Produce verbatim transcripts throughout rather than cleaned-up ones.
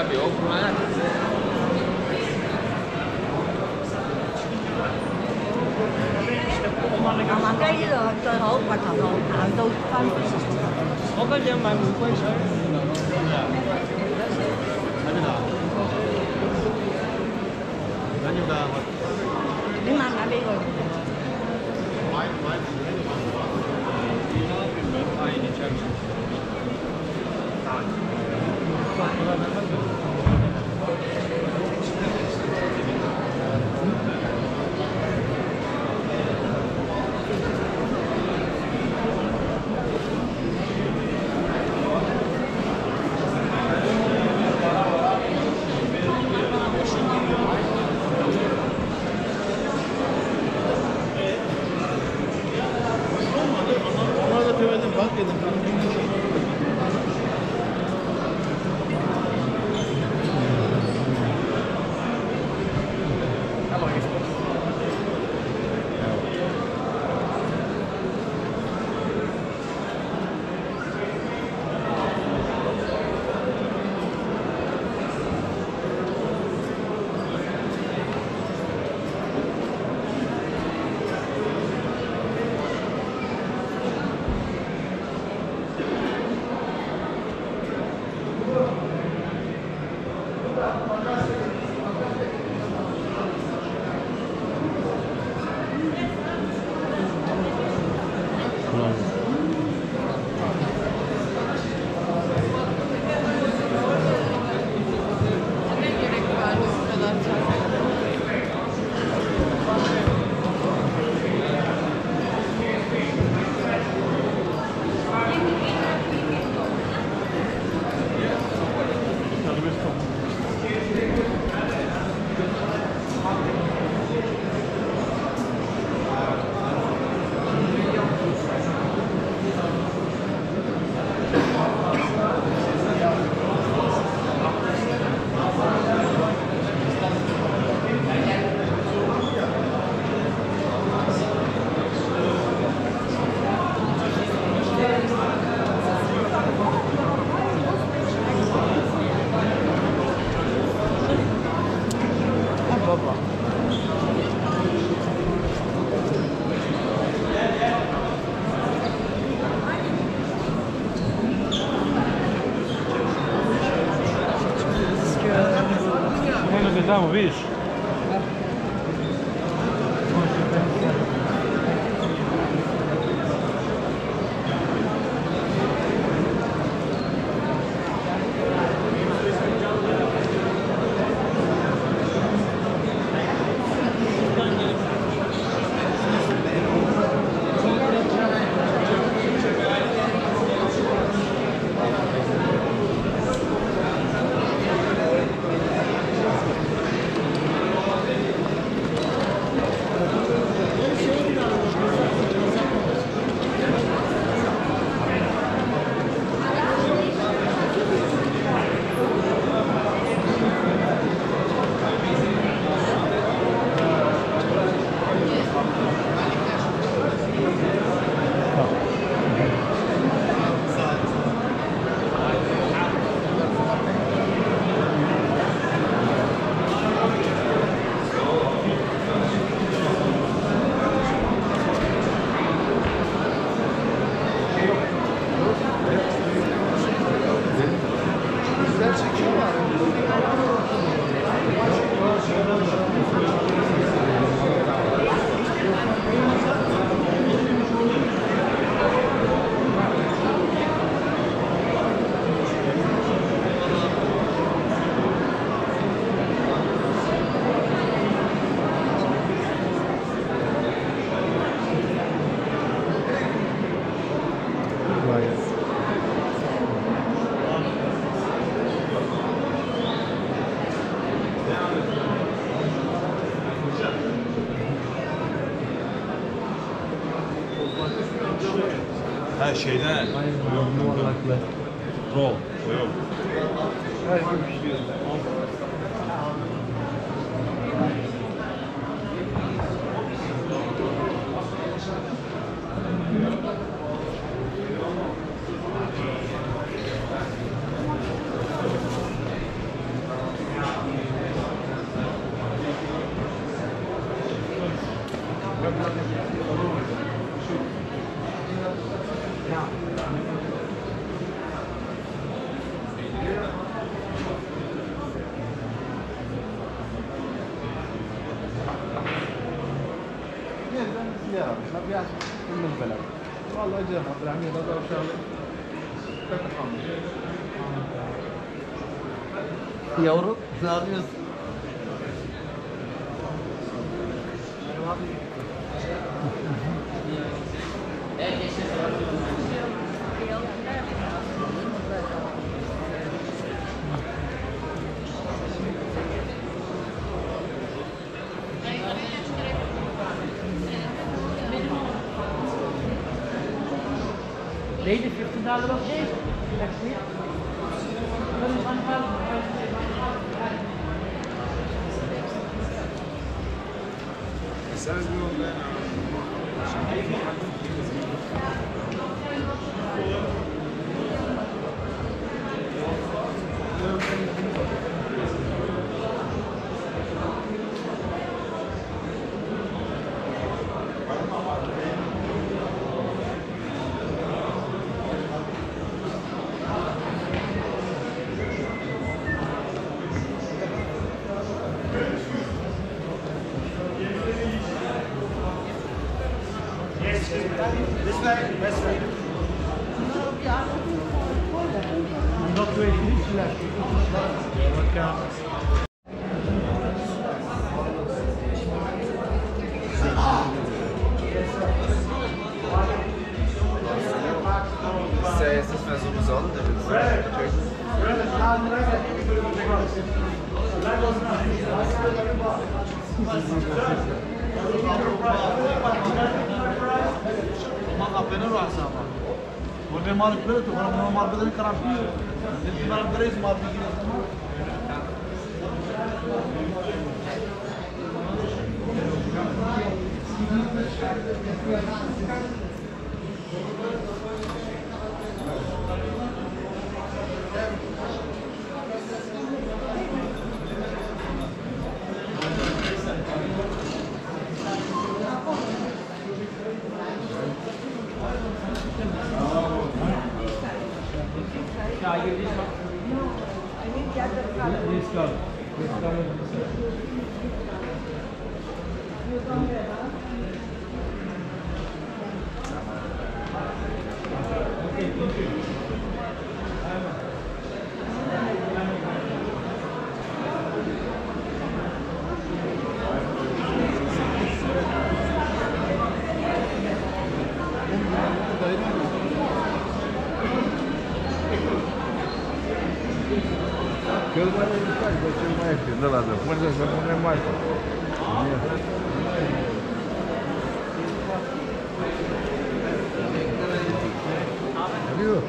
麻雞呢度最好掘頭路行到翻。 我嗰隻買玫瑰水。喺邊度啊？唔緊要㗎，我你買唔買俾佢？ 買買買你唱。 Tamo, vidiš? Ha şeyden. Aynen, yuvarlaklı. Roll. Yok. Her gün pişiriyoruz. زيارة احنا بيان من البلد والله جينا بالعمية بازار شغله Yavrum ne yapıyorsun? Lady, fifty dollars okay? That's it. This way, this way. Not very rich left. Ist ja jetzt nicht mehr so besonders. Appena lo asama. Vorrei mal quello, tu vorrei mal vedere il carabiniere. Il marbrese mal di This color. This color. Okay, thank you. Que eu vou deixar, vou ter mais filho, não lá, depois essa não é mais. Viu?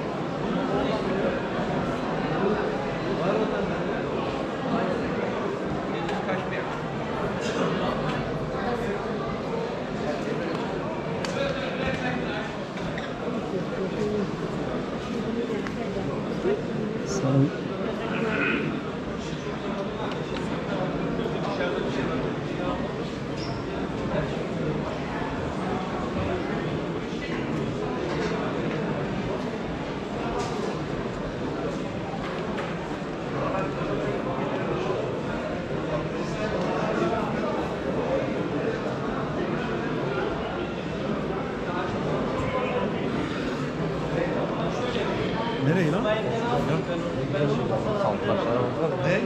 Nereye lan? Ne?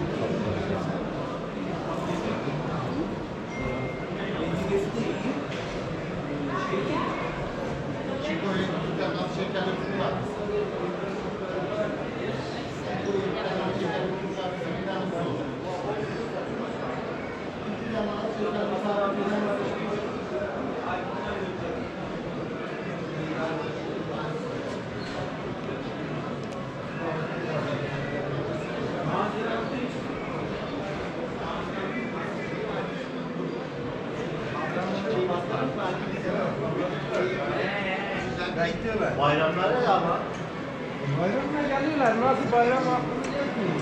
Bayramlara ya ama. Bayramına geliyorlar. Nasıl bayram aklımız yetmiyor.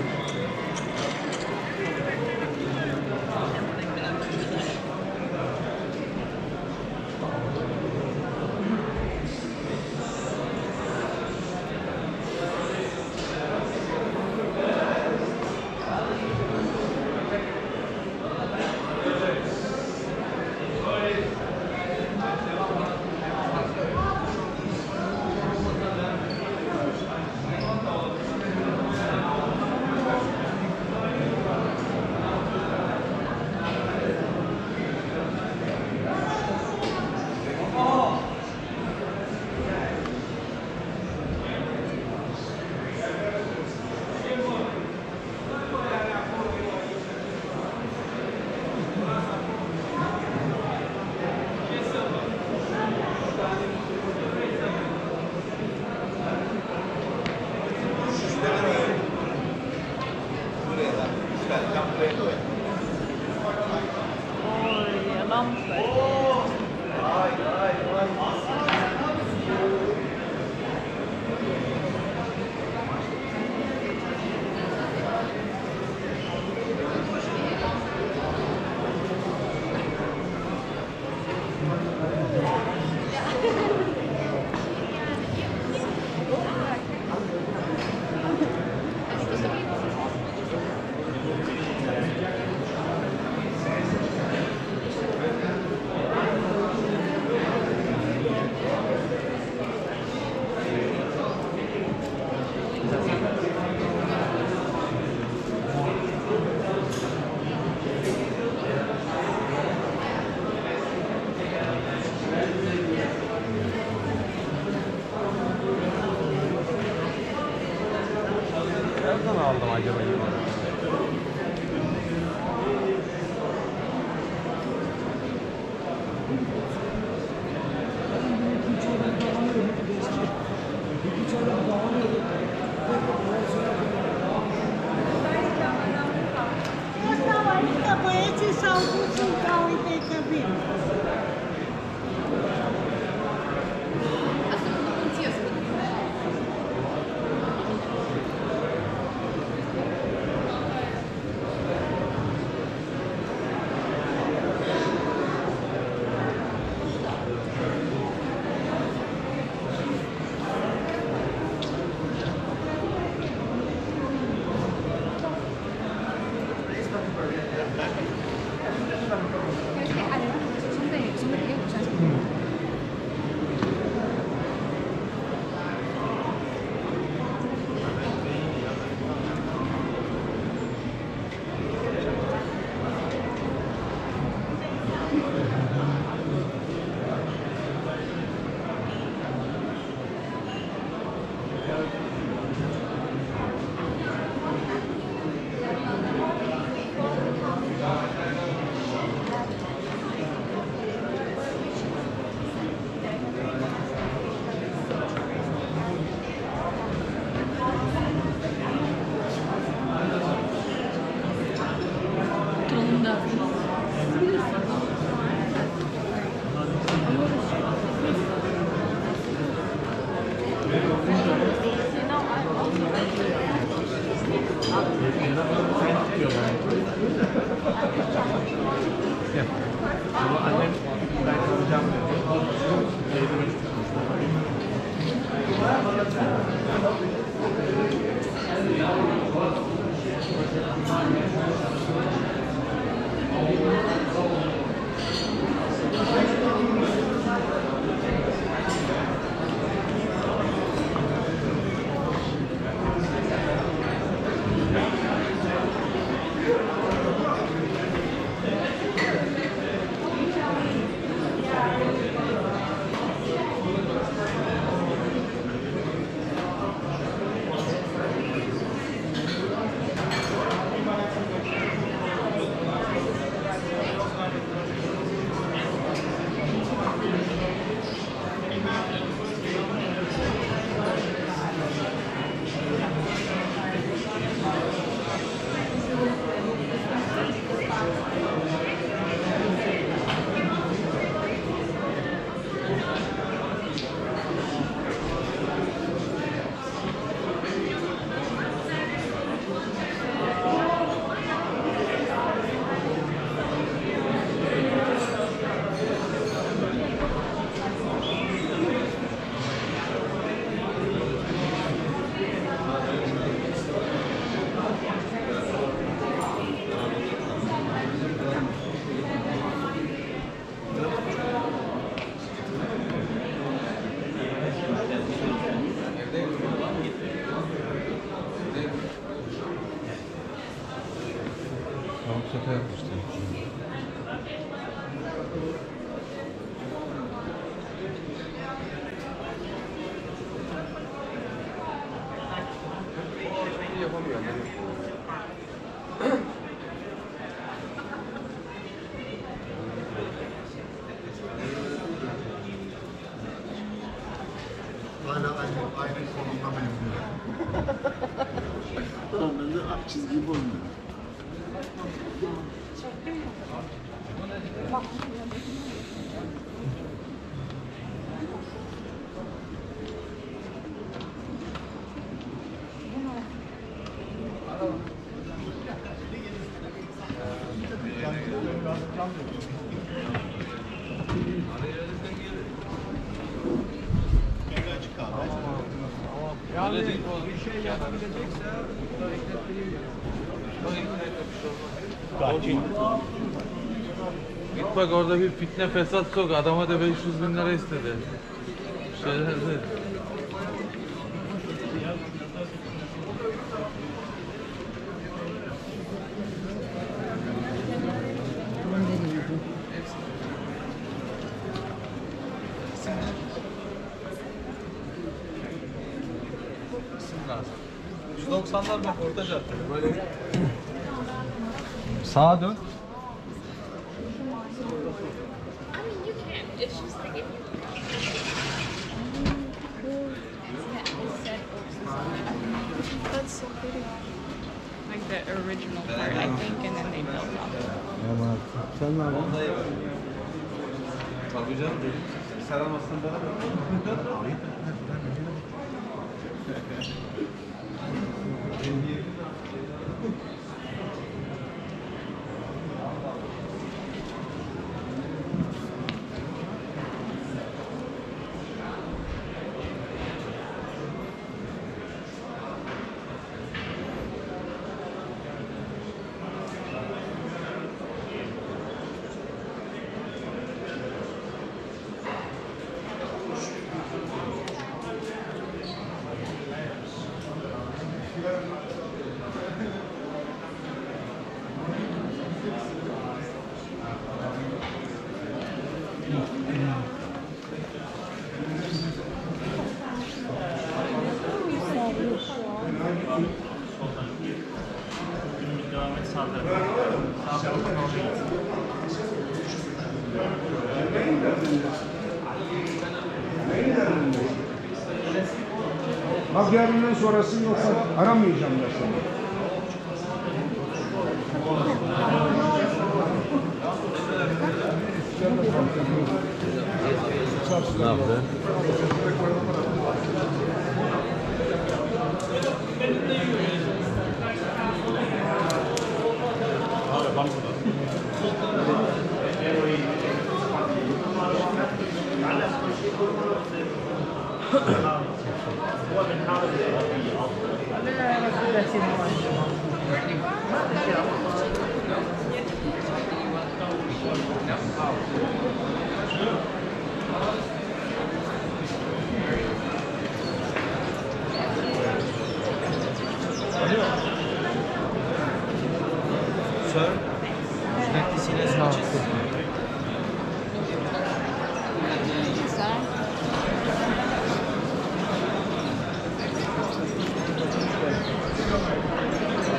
aldım acaba? Băieții s-au dus în ca, uite că vin. Şaka yapmıştım. Yapamıyorum. Hala aynı, aynı konumda memnunum. Tamam, ben de çizgiyi bozmuyorum. Yani bir şey yapabilecekse burada eklettireyim. Git bak orada bir fitne fesat sok. Adama da beş yüz bin lira istedi. Şeyler de. yüz doksanlar bak orta cadde. Böyle Sağa dön. That's so pretty. Like the original part, I think, and then they built on it. Evet. Sen ne yapıyorsun? tabii canım. Sen almasın bana. Bak yarından sonrası yoksa aramayacağım da seni. Ne yaptı? Sir, would you like to see the swatches? Is that?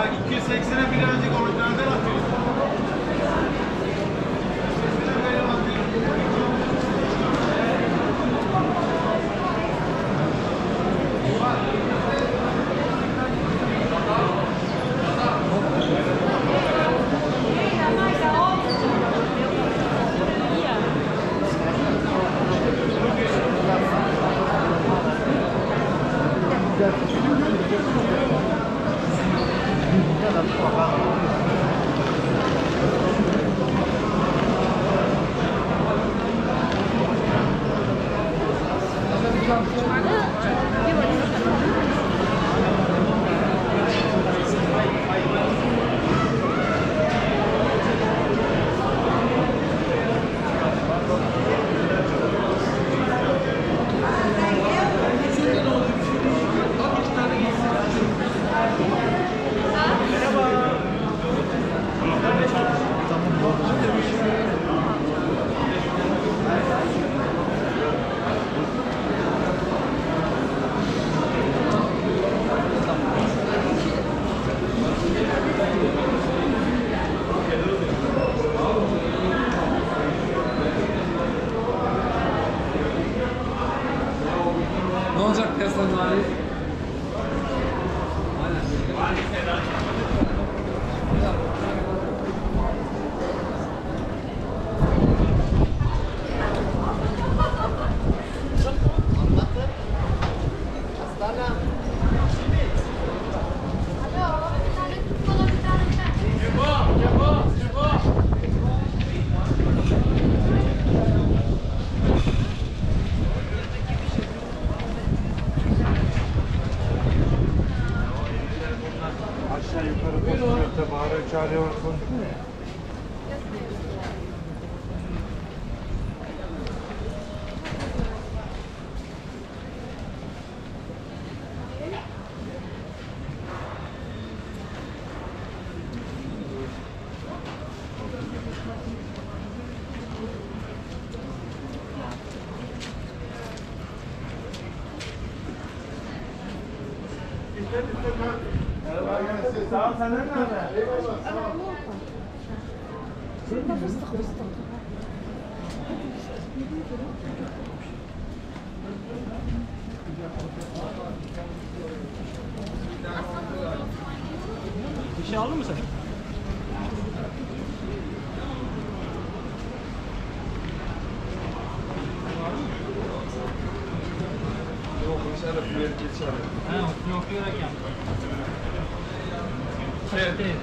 iki yüz seksene bile önceki orijinalden atıyor. Ne olacak piyasanın hali? Aşağı yukarı koşuyor, bağırıyor, çağırıyorsun. Sağ ol, senden ne haber? Eyvallah, sağ ol. Fıstık fıstık. Bir şey aldın mı sen? Ha, okuyarak yaptım. Şey,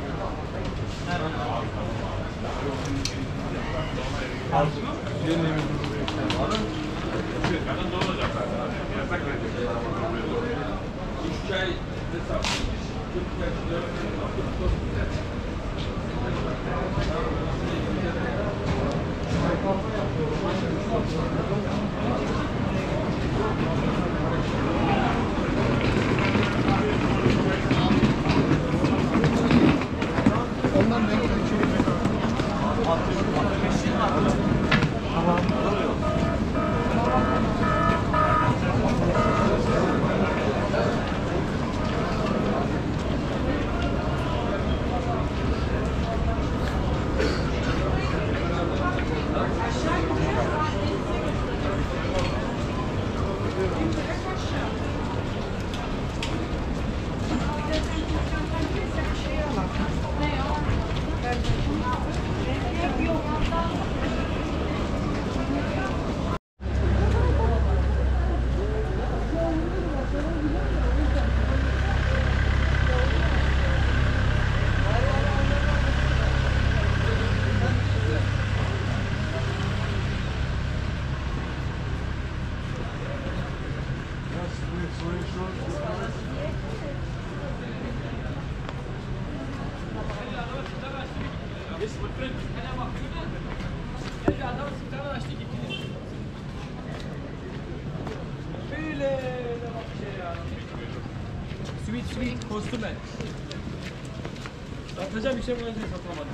Sweet sweet kostüme. Satacağım bir şey bunu satamadım.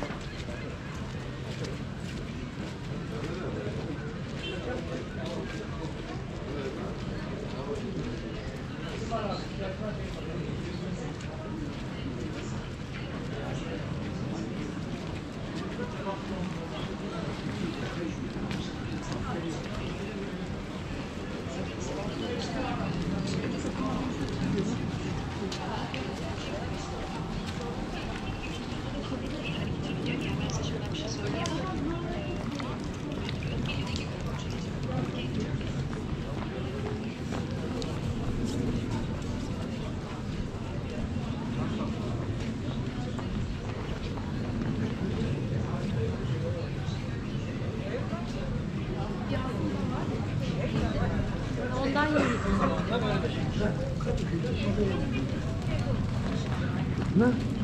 Ne?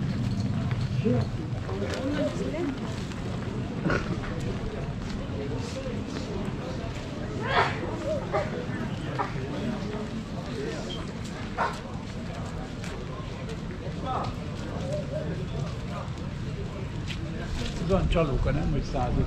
Buradan çalık önemli müsaade.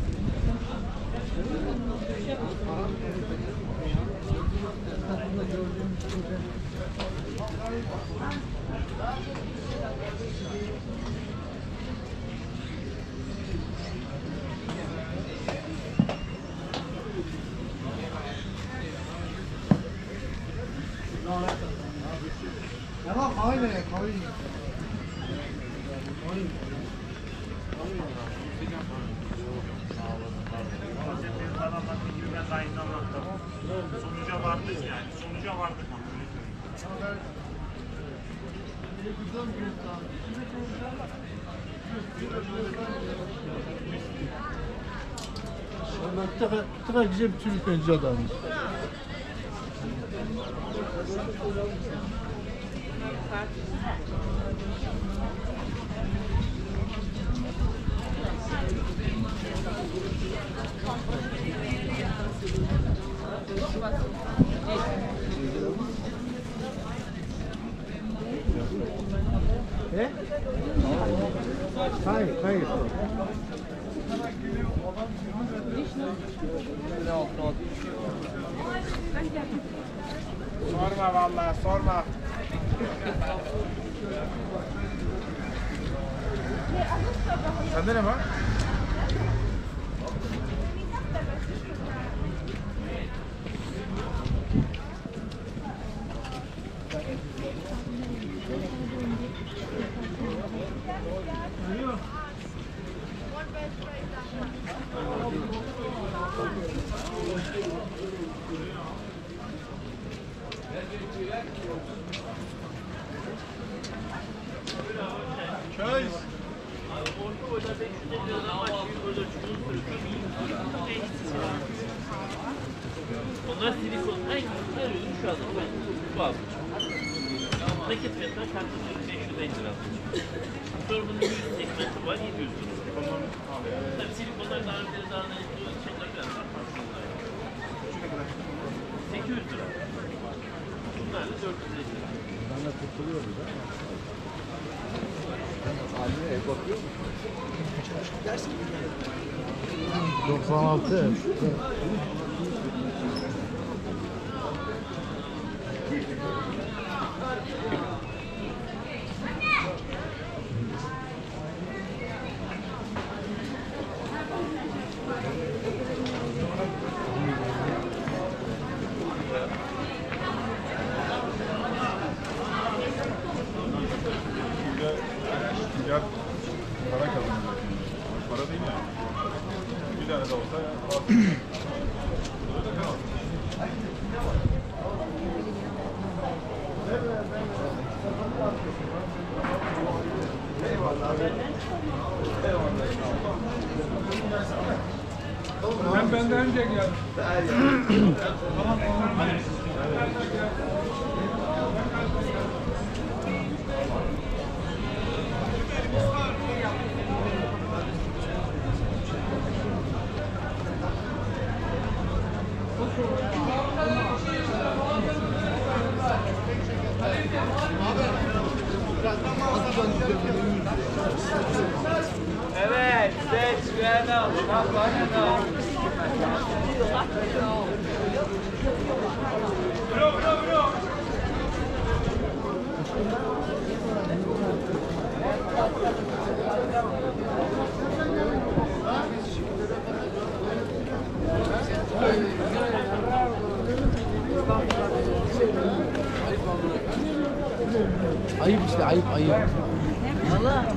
Tamam, aynen ya, kahve. Sonuca vardık yani. Sonuca vardık. Tıka, tıka güzel bir Türk önce adamız. E? Hayır, hayır. Sorma vallahi, sorma. Sende ne var? Choice. Onlar silikon en güzel ürün şu anda ben bu aldım. Nakit fiyatına kartı beş yüz elli lira. Sonra bunun yüz segmenti var yedi yüz lira. Tabii silikonlar daha önce daha önce şeyler biraz daha farklı. sekiz yüz lira. Bunlar da dört yüz elli lira. Bana tutuluyordu da. doksan altı. Milyar para kazanıyor. Para değil yani. Bir tane de olsa Ben benden önce geldim. Evet, seç, Rena, Şafak, Rena. Bro, bro, bro. Ayıp işte, ayıp, ayıp. Allah.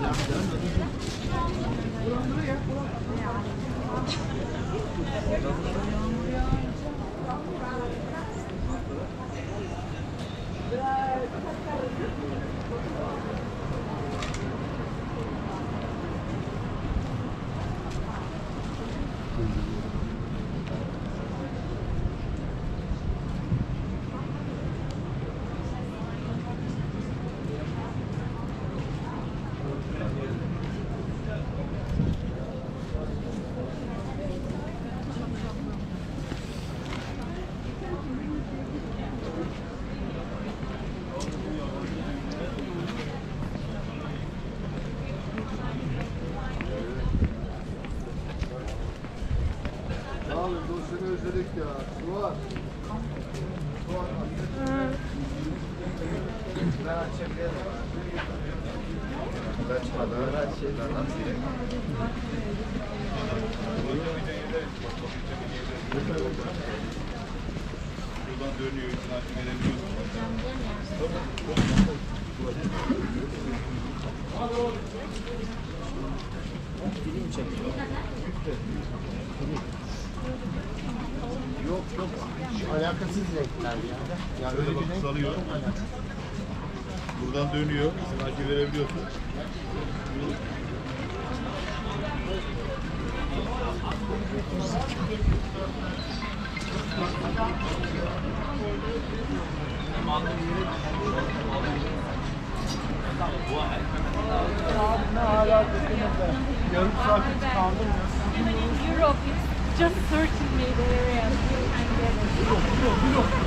Yok yok. Alakasız renkler ya. Yani öyle bir renk salıyor. Buradan dönüyor. Sanki verebiliyorsun. yarım saat kaldırmıyoruz. Even in Europe, it's just certain made areas you can get it.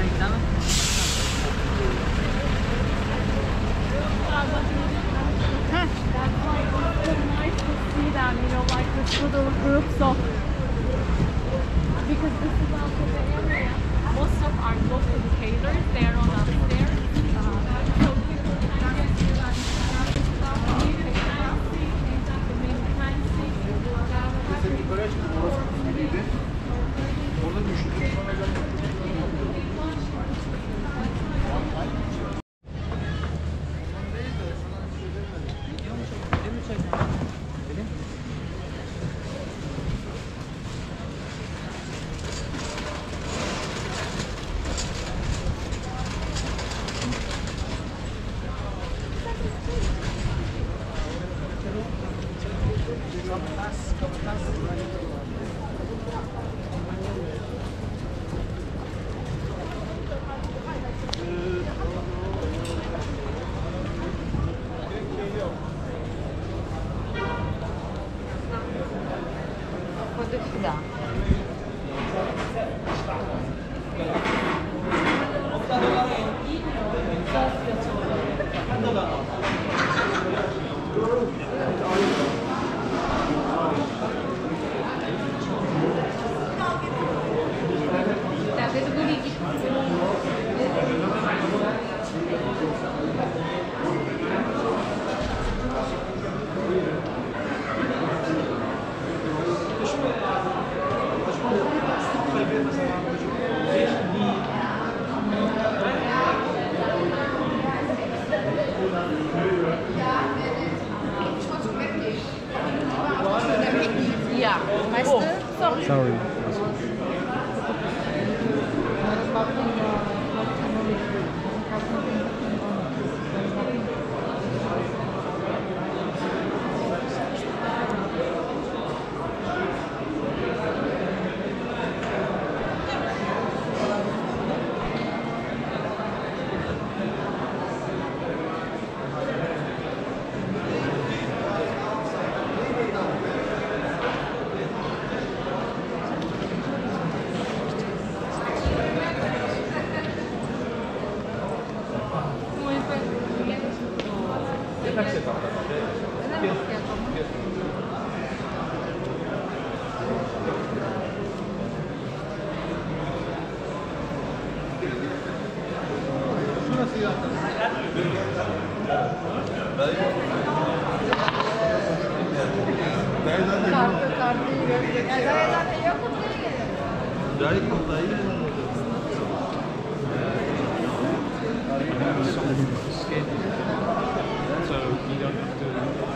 That's why it's so nice to see them, you know, like this little groups of, because this is also the area. Most of our local tailors, they are on upstairs. So people can get to that stuff, you can fancy, the main fancy. Mesela yukarı çıktım, orası kuzuluydu. Orada düştüm. Sonra ben Yeah, weißt du? Sorry. Kartı, kartı yok. Ya zaten yok mu? Gayet vallahi. So you don't have to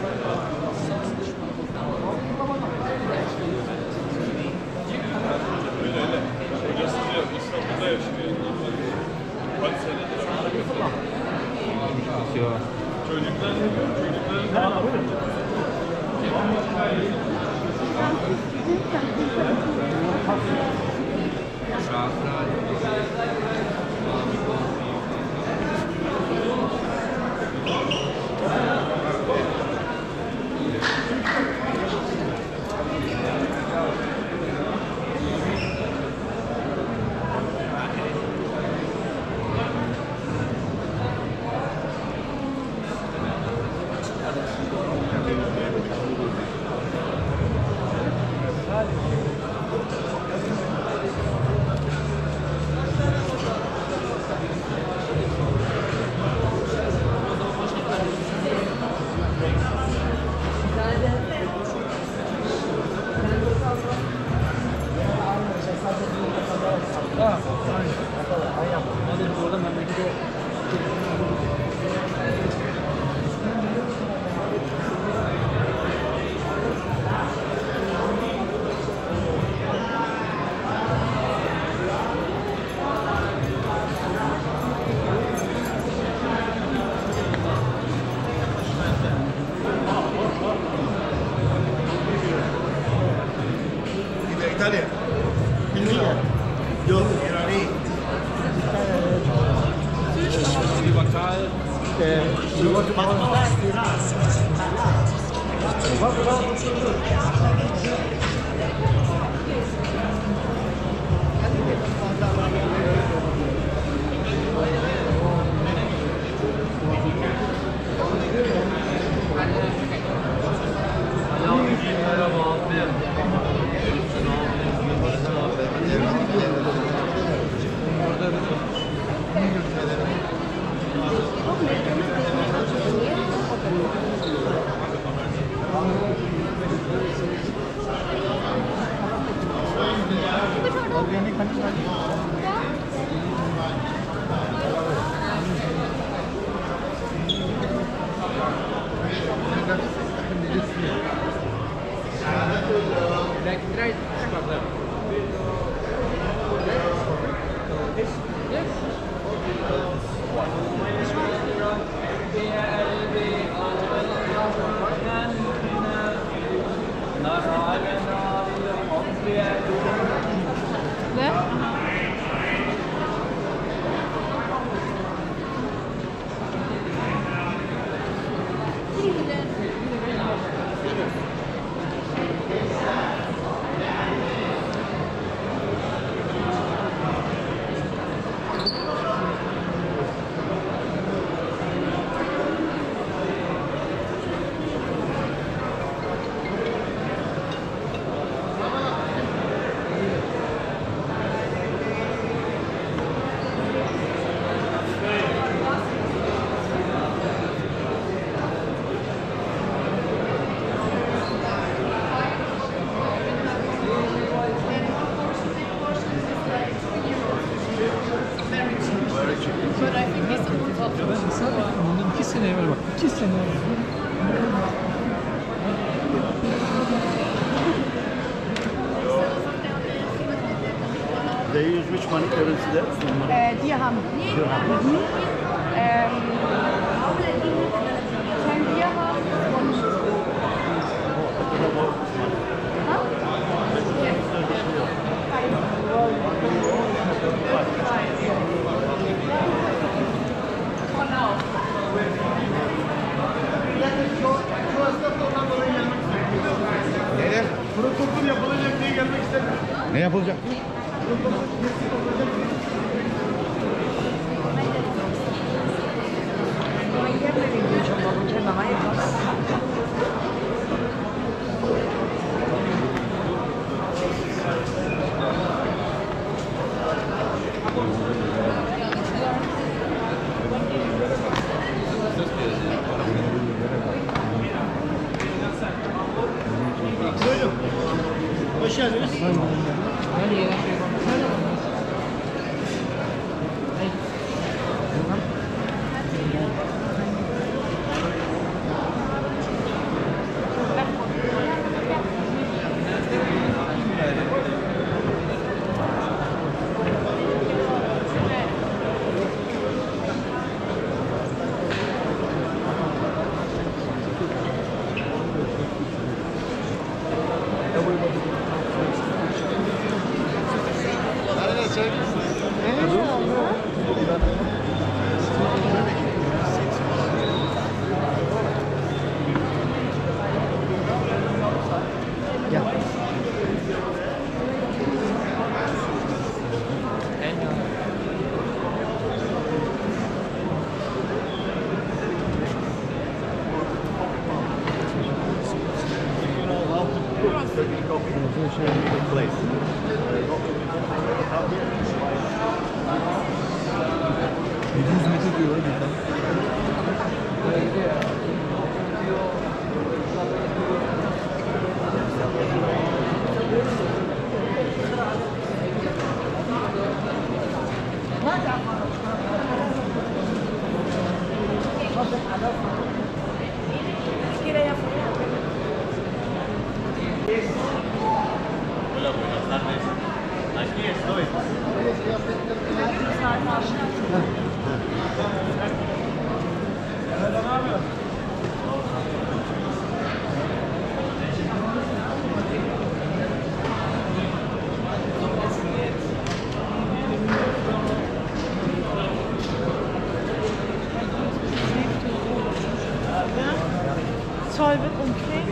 İtalya. İtalya. Yok, İrani. They use which money currency there? Uh, dirham. Dirham. Mm-hmm. um, ten dirham. Huh? Neler? Protokol yapılacak diye gelmek istemiyorum. Ne yapılacak? Buyurun. Hoş geldiniz. Turkish coffee place. yedi yüz metre diyor buradan. Hola, buenas tardes. Aquí estoy. Solve complete.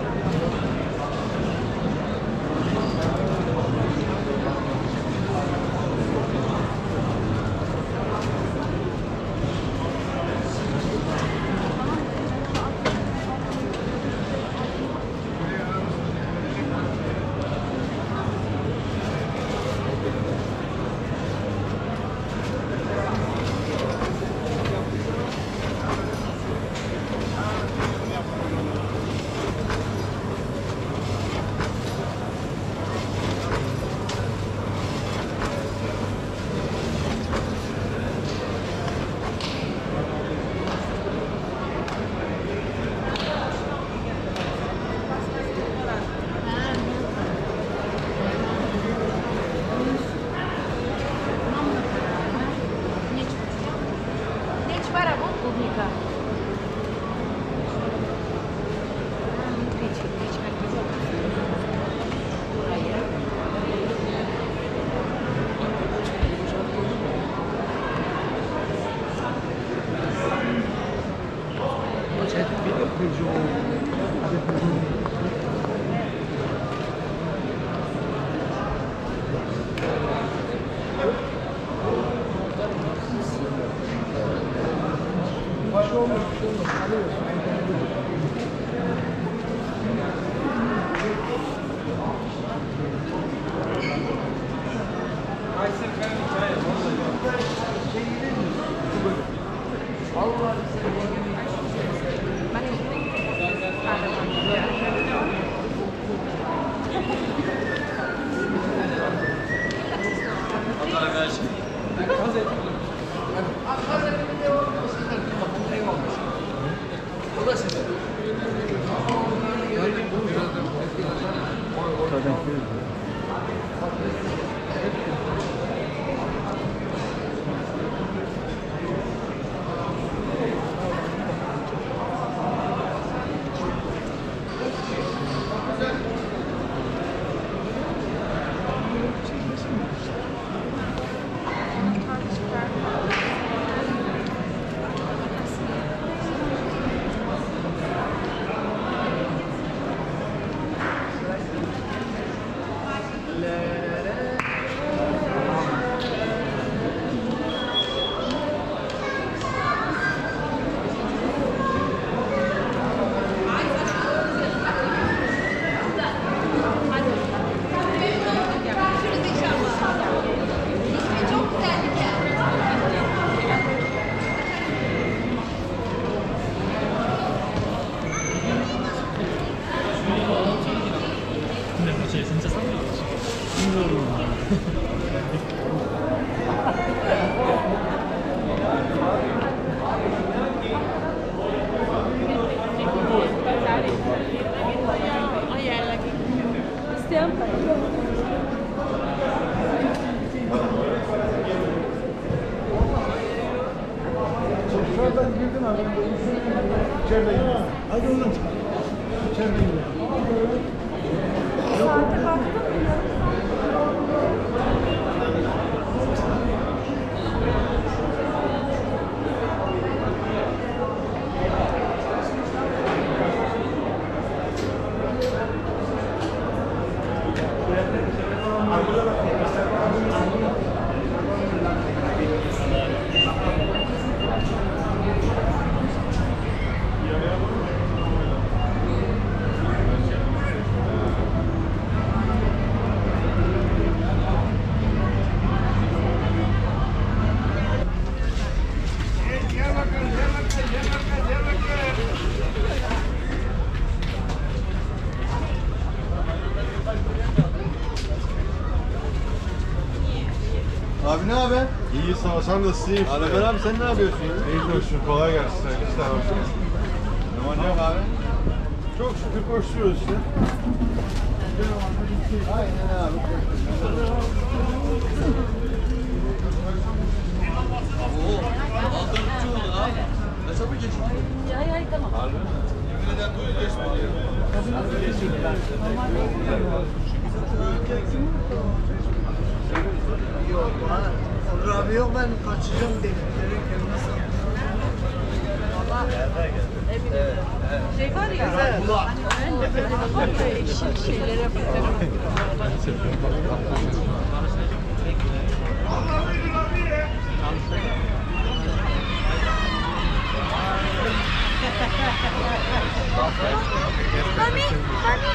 Şuradan girdin abi. İçerideyim. Hadi oğlum. İçerideyim. Saate baktın mı? Abi ne haber? İyi sağ ol. Sen nasılsın? İyi Abi ben abi sen ne yapıyorsun? İyi koşun. Kolay gelsin. İşler olsun. Ne var ne yok abi? Çok şükür koşuyoruz işte. Aynen abi. Oo, altın üç oldu ha. Ne çabuk geçti? Ya ya tamam. Harbi mi? Yemin ederim böyle geçmedi. Yok bana Onur abi yok ben kaçacağım dedim. Valla evet, evet. Şey var ya, hani ben de böyle bakıp da ekşi şeylere bakarım. Mami, mami.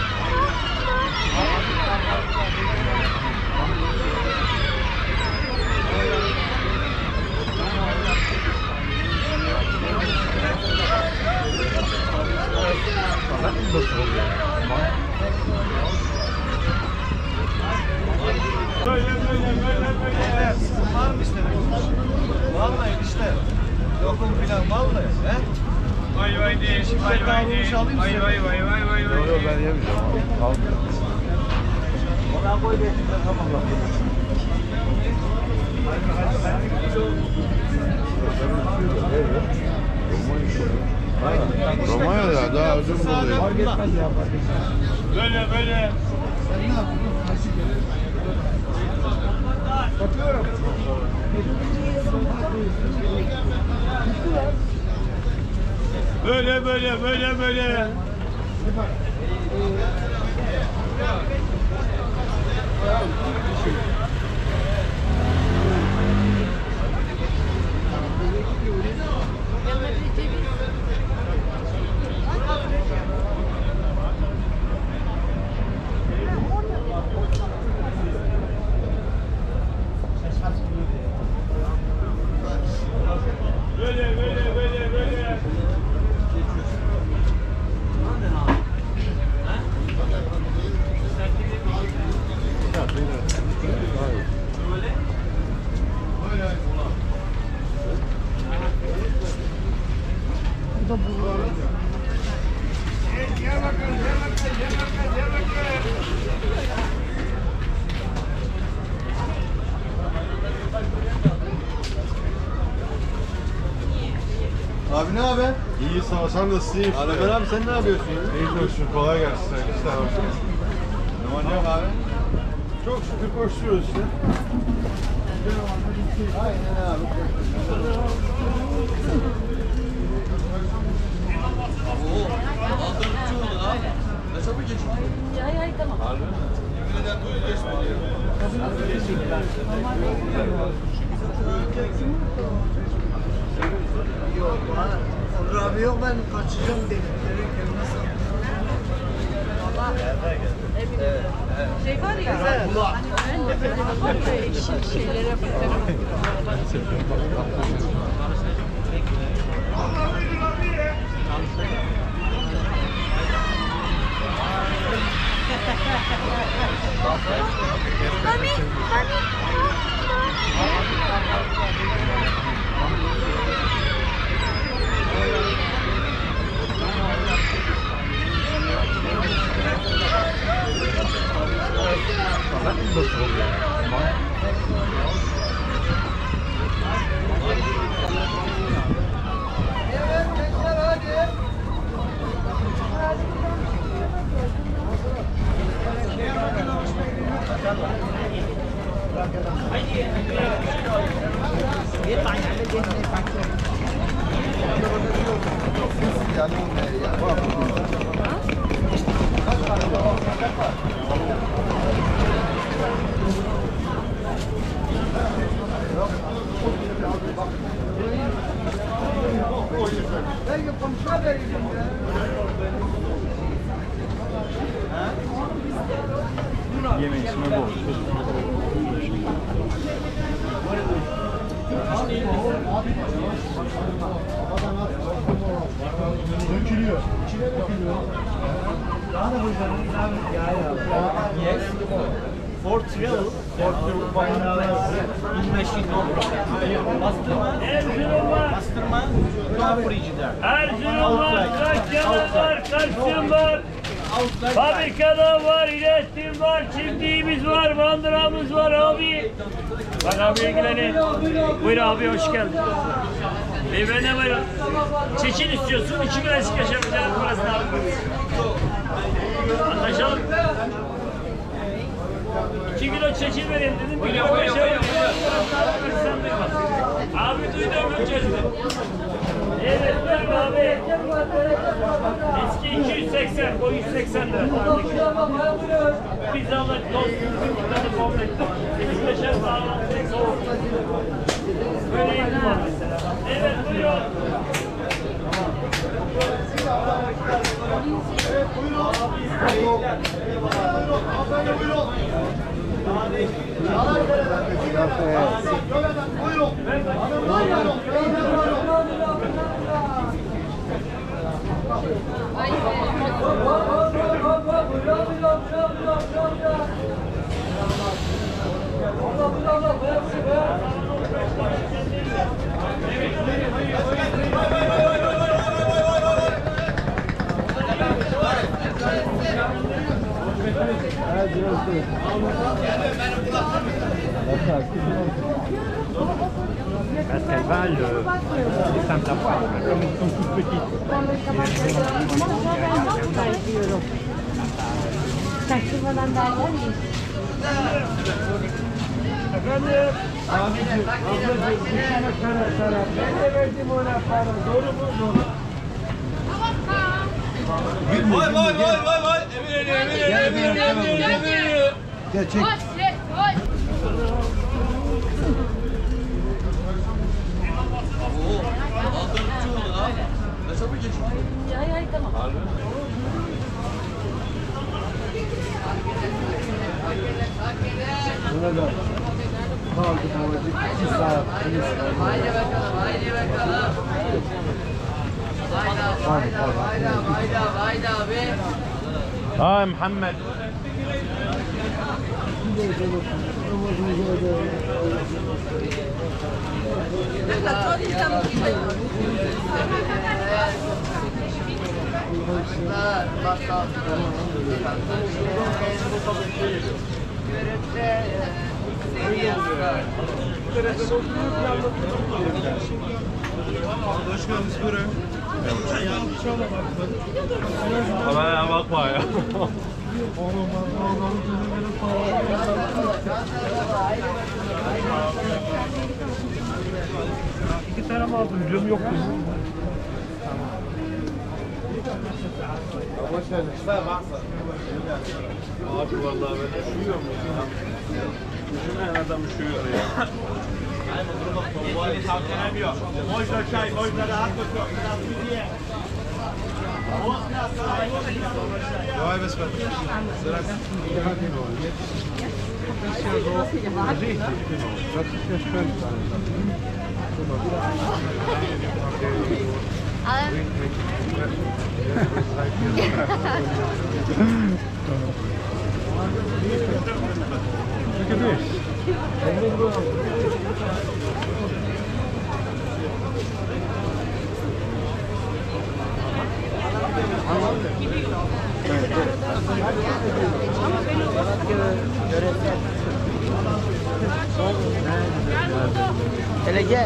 Böyle böyle böyle böyle. Var mı işte? Vallahi işte. Yokum filan vallahi. He? Vay vay değişik vay vay değişik. Vay vay vay vay vay vay. Yok ben yemeyeceğim abi. Al. Ona koy getirdim tamam bak. Romanya'da ya daha özür buluyor. Böyle böyle. Bakıyorum. Böyle böyle böyle böyle. Böyle böyle böyle böyle. Abi ne haber? İyi sağ ol. Sen nasılsın? İyi Abi ben abi sen ne yapıyorsun? İyi koşun. Kolay gelsin. İşler olsun. Ne var ne yok abi? Çok şükür koşuyoruz işte. Aynen abi. Oo, altın üç oldu ha. Ne çabuk geçti? Ya ya tamam. Harbi mi? Yemin ederim böyle geçmedi. Yok bana Onur abi yok ben kaçacağım dedim. Valla evet, evet. Şey var ya, hani ben de böyle bakıp da ekşi şeylere bakarım. Mami, mami. Yemek içme bol. Dökülüyor. İçine dökülüyor. Daha da bu yüzden. Yes. For travel, for investment no problem. Bastırma, bastırma, no frigider. Erzurum var, Trakya'da var, Kars'ın var. Fabrikada var, iletim var, çiftliğimiz var, bandıramız var abi. Bak abi ilgilenin. Buyur abi, hoş geldin. Beyefendi buyurun. Çeçil istiyorsun, iki klasik yaşamayacağız parasını abi. Anlaşalım. İki kilo çeçil vereyim dedim, bir kilo yaşayayım. Abi duydum mu çözüm? Evet buyurun abi. Eski iki yüz seksen, o yüz seksen lira. Pizzalar, tost, yumurtalı komple. Eski beşer sağlam, soğuk. Böyle yedim var mesela. Evet buyurun. Evet buyurun. Buyurun. Buyurun. Parce qu'elles valent euh, c'est simple à voir, comme elles sont toutes petites. Çaktırmadan derler mi? Efendim? Abicim, ablacığım, dışına kara kara. Ben de verdim ona para. Doğru mu? Doğru. Vay vay vay vay vay. Eminönü, Eminönü, Eminönü, Eminönü. Gel çek. Hayır hayır tamam. Buna da kaldı havacık iki saat. Haydi bakalım, haydi bakalım. Haydi abi, haydi abi, haydi abi, haydi abi, haydi abi. Aa Muhammed. Hoş geldiniz buraya. Bana bakma ya. İki tane mi aldım? Cüm yoktu. Abi vallahi ben üşüyorum ya. Üşümeyen adam üşüyor ya. Можно чай, можно ракушку. Давай без пар. Look at this. Hele gel.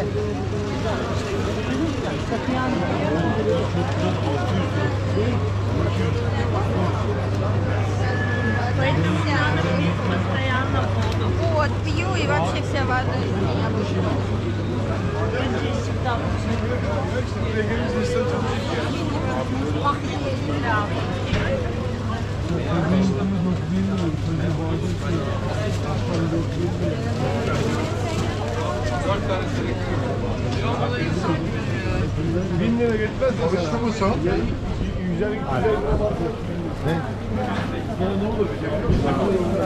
Вот, пью и вообще вся вода из меня вышла. Здесь всегда Bin lira gitmez mi? Alıştı mı son? Yüzer lira var. Ne? Ya ne olur bir şey biliyor musun?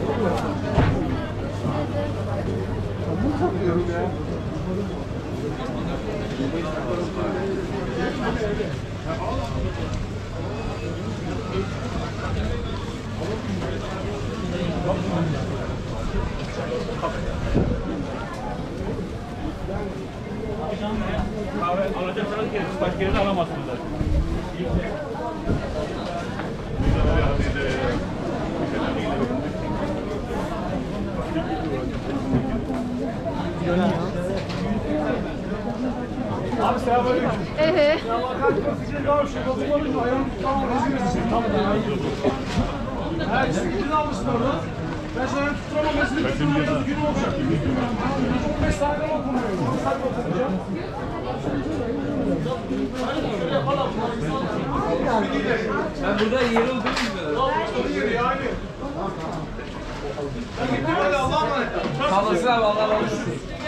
Bunu satıyorum ya. Kahve alacaksanız gelin, başka yerde alamazsınız zaten. Abi selamünaleyküm. Ehe. Ya bakar sizin daha şey bozulmamış mı? Ayağım tamam rezil tamam. Ha ikisini almışsın orada. Ben sana tutturamam mesela tutturamam gün olacak. on beş saniye okumuyorum. on saniye okumayacağım. Ben burada yeri olduğunu bilmiyorum. Yani. Ben gittim hadi Allah'a emanet. Sağ olasın abi, Allah razı olsun.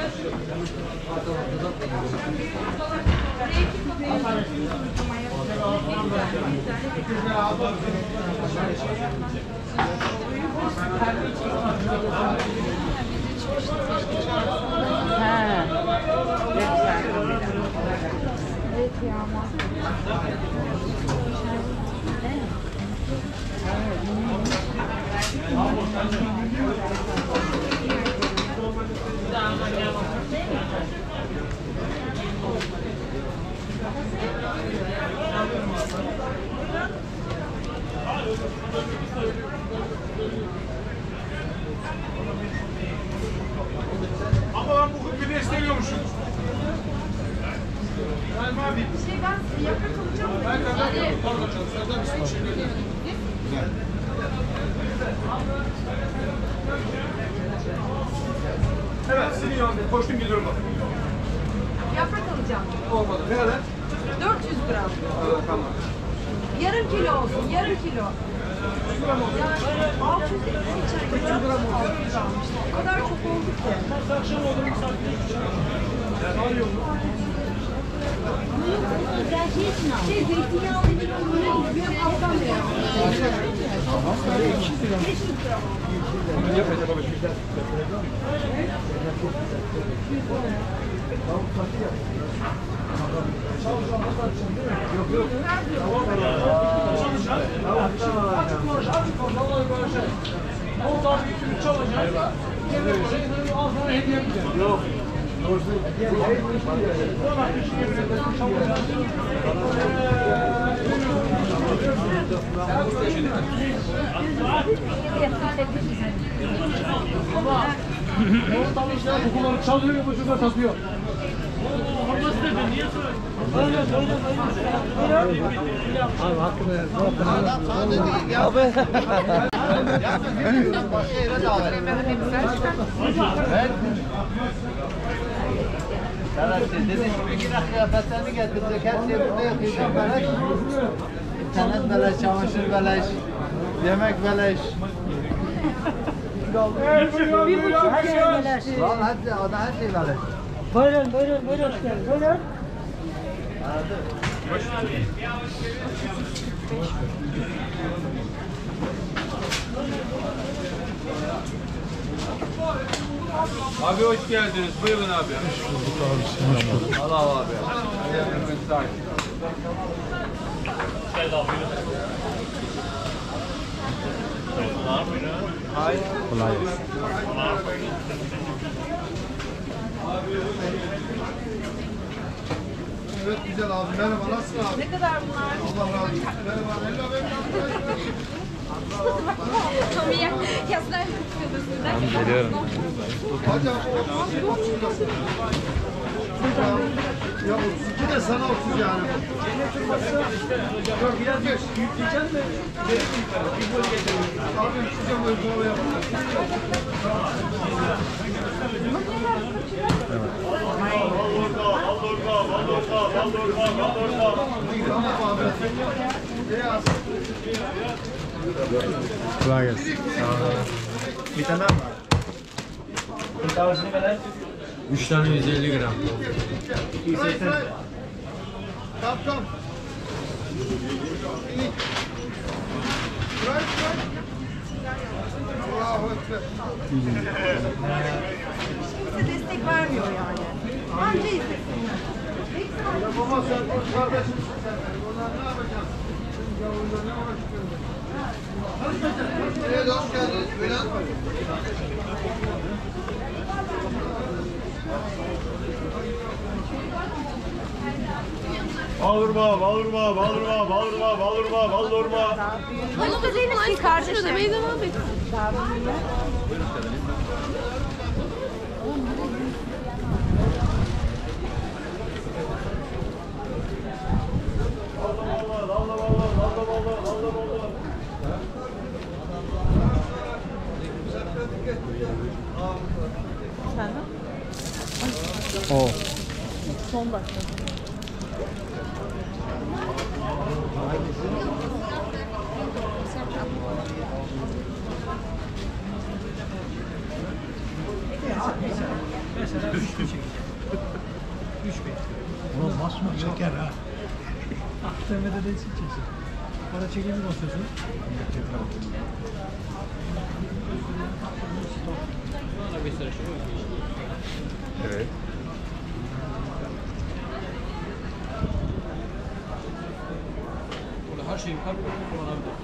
Ama ben bugün bir istemiyormuşum. Ben abi. Şey ben yakın kalacağım. Ben kadar pardon canım. Senden bir şey söyleyeyim. Evet, senin yanında koştum geliyorum bak. Yaprak alacağım. Olmadı. Ne kadar? dört yüz gram. Evet, tamam. Yarım kilo olsun, yarım kilo. Yani altı yüz gram almıştı. O kadar çok oldu ki. Akşam oldu bir saat. Şey zeytinyağlı bir kullanıyor. Bir alttan da beş yüz gram. Yok yok. Açık konuş, açık konuş. Vallahi böyle şey. Oldu abi iki üç çalacağız. Gene parayı al sana hediye edeceğim. Yok. Doğrusu. Valla bir şey yemin çalacağız. Ama yoğurt almışlar kokuları çalıyor ve buçukta satıyor. Olması dedi, niye söylüyorsun? Öyle, öyle, öyle. Abi hakkını Abi. Ben Selahattin dedi ki bir gün kıyafetlerini getirecek, her şeyi burada yıkayacak beleş. İnternet beleş, çamaşır beleş, yemek beleş. Bir buçuk kere beleş. Lan hadi, o da her şey beleş. Buyurun, buyurun, buyurun. Buyurun. Abi hoş geldiniz. Buyurun abi. Hoş bulduk abi. Hoş bulduk. Allah Allah abi. Hayır. Kolay gelsin. Evet güzel abi. Merhaba, nasılsın abi? Ne kadar bunlar? Allah razı olsun. Merhaba. Hello ben Tommy, yazlar yapıyorsun. Geliyorum. Hadi ya otuz iki de sana otuz yani. Yok biraz geç. Yükleyeceğim de. Abi yükleyeceğim o yüzden yapacağım. Kolay gelsin. Bir tane daha mı? Bir tanesini kadar? Üç tane yüz elli gram. Tamam tamam. Bırak bırak. Allahu Ekber. Kimse destek vermiyor yani. Anca izlesinler. Ya baba sen kardeşimsin sen. Onlar ne yapacaksın? Yavrular ne uğraşıyorsun? Evet hoş geldiniz. Bülent. Balurma, balurma, balurma, balurma, balurma, balurma. Bunu da Zeynep kardeşler. Ödemeyi devam et. Sen de? O. Son dakika. Ulan basma çeker ha. A T M'de de çekeceksin. Para çekimi basıyorsun. Evet. Burada her şeyin kalp kullanabilir.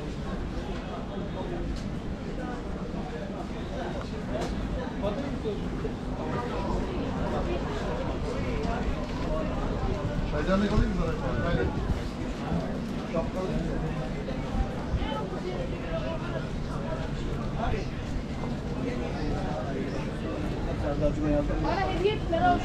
Çaydanlık alayım mı sana? Aynen. Şapkalı. Bana hediye ettiler abi.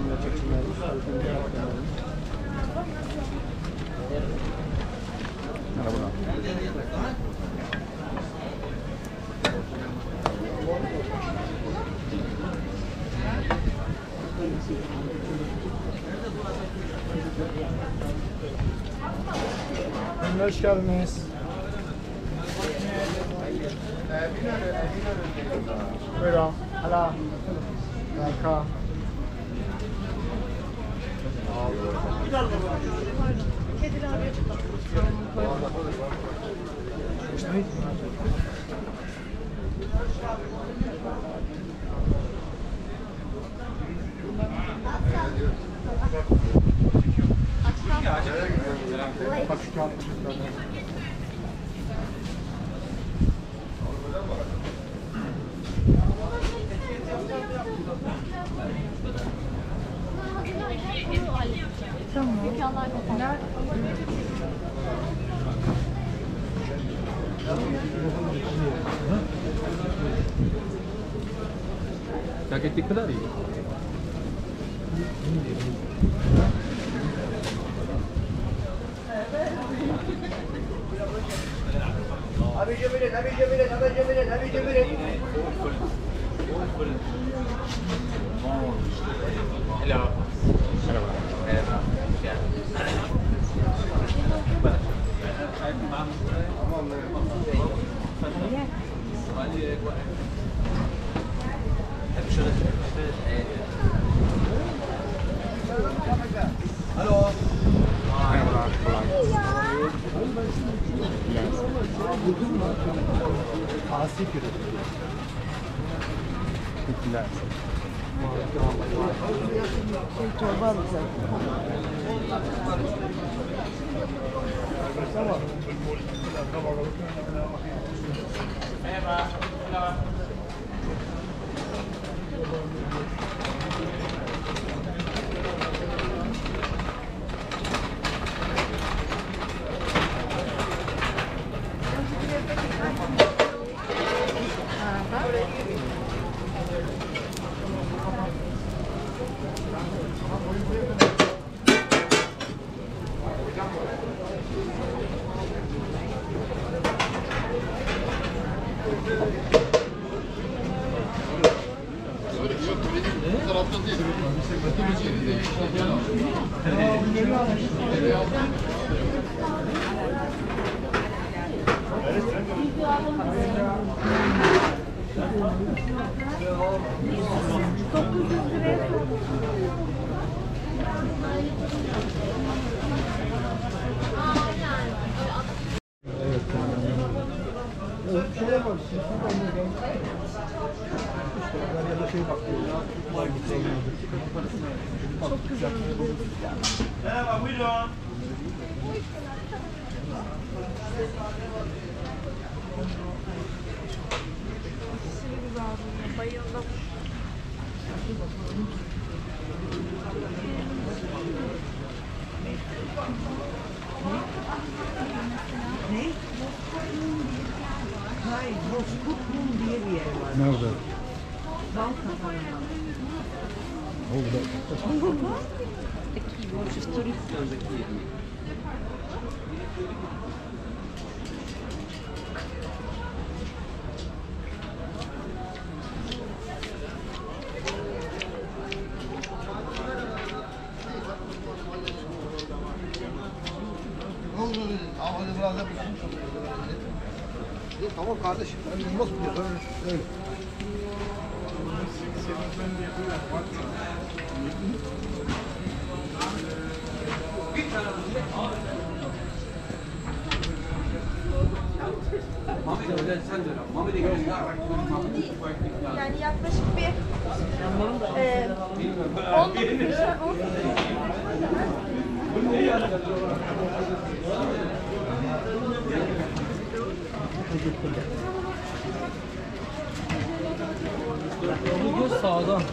Hoş geldiniz. Buyurun. Hala. Harika. Bak şu kağıt poşetlerden. Tamam. Peki Allah'a emanet. क्या कितनी खिला रही है? Abi cebine, abi cebine, abi cebine, abi cebine. Hello. Merhaba. Alo. Merhabalar. Kolay. Asi kürü. Teşekkürler. Çorba alacağım. Merhaba. Merhaba. Çok güzel. Merhaba, buyurun. Bayıldım. Hayır, Bozkurt'un diye bir yer var. Nerede? Bal kapanı. Такие вот истории. Tamam kardeşim. Nasıl biliyor? Öyle. Yani yaklaşık bir e, on dokuz yaşa, on sekiz Bu göz sağdan.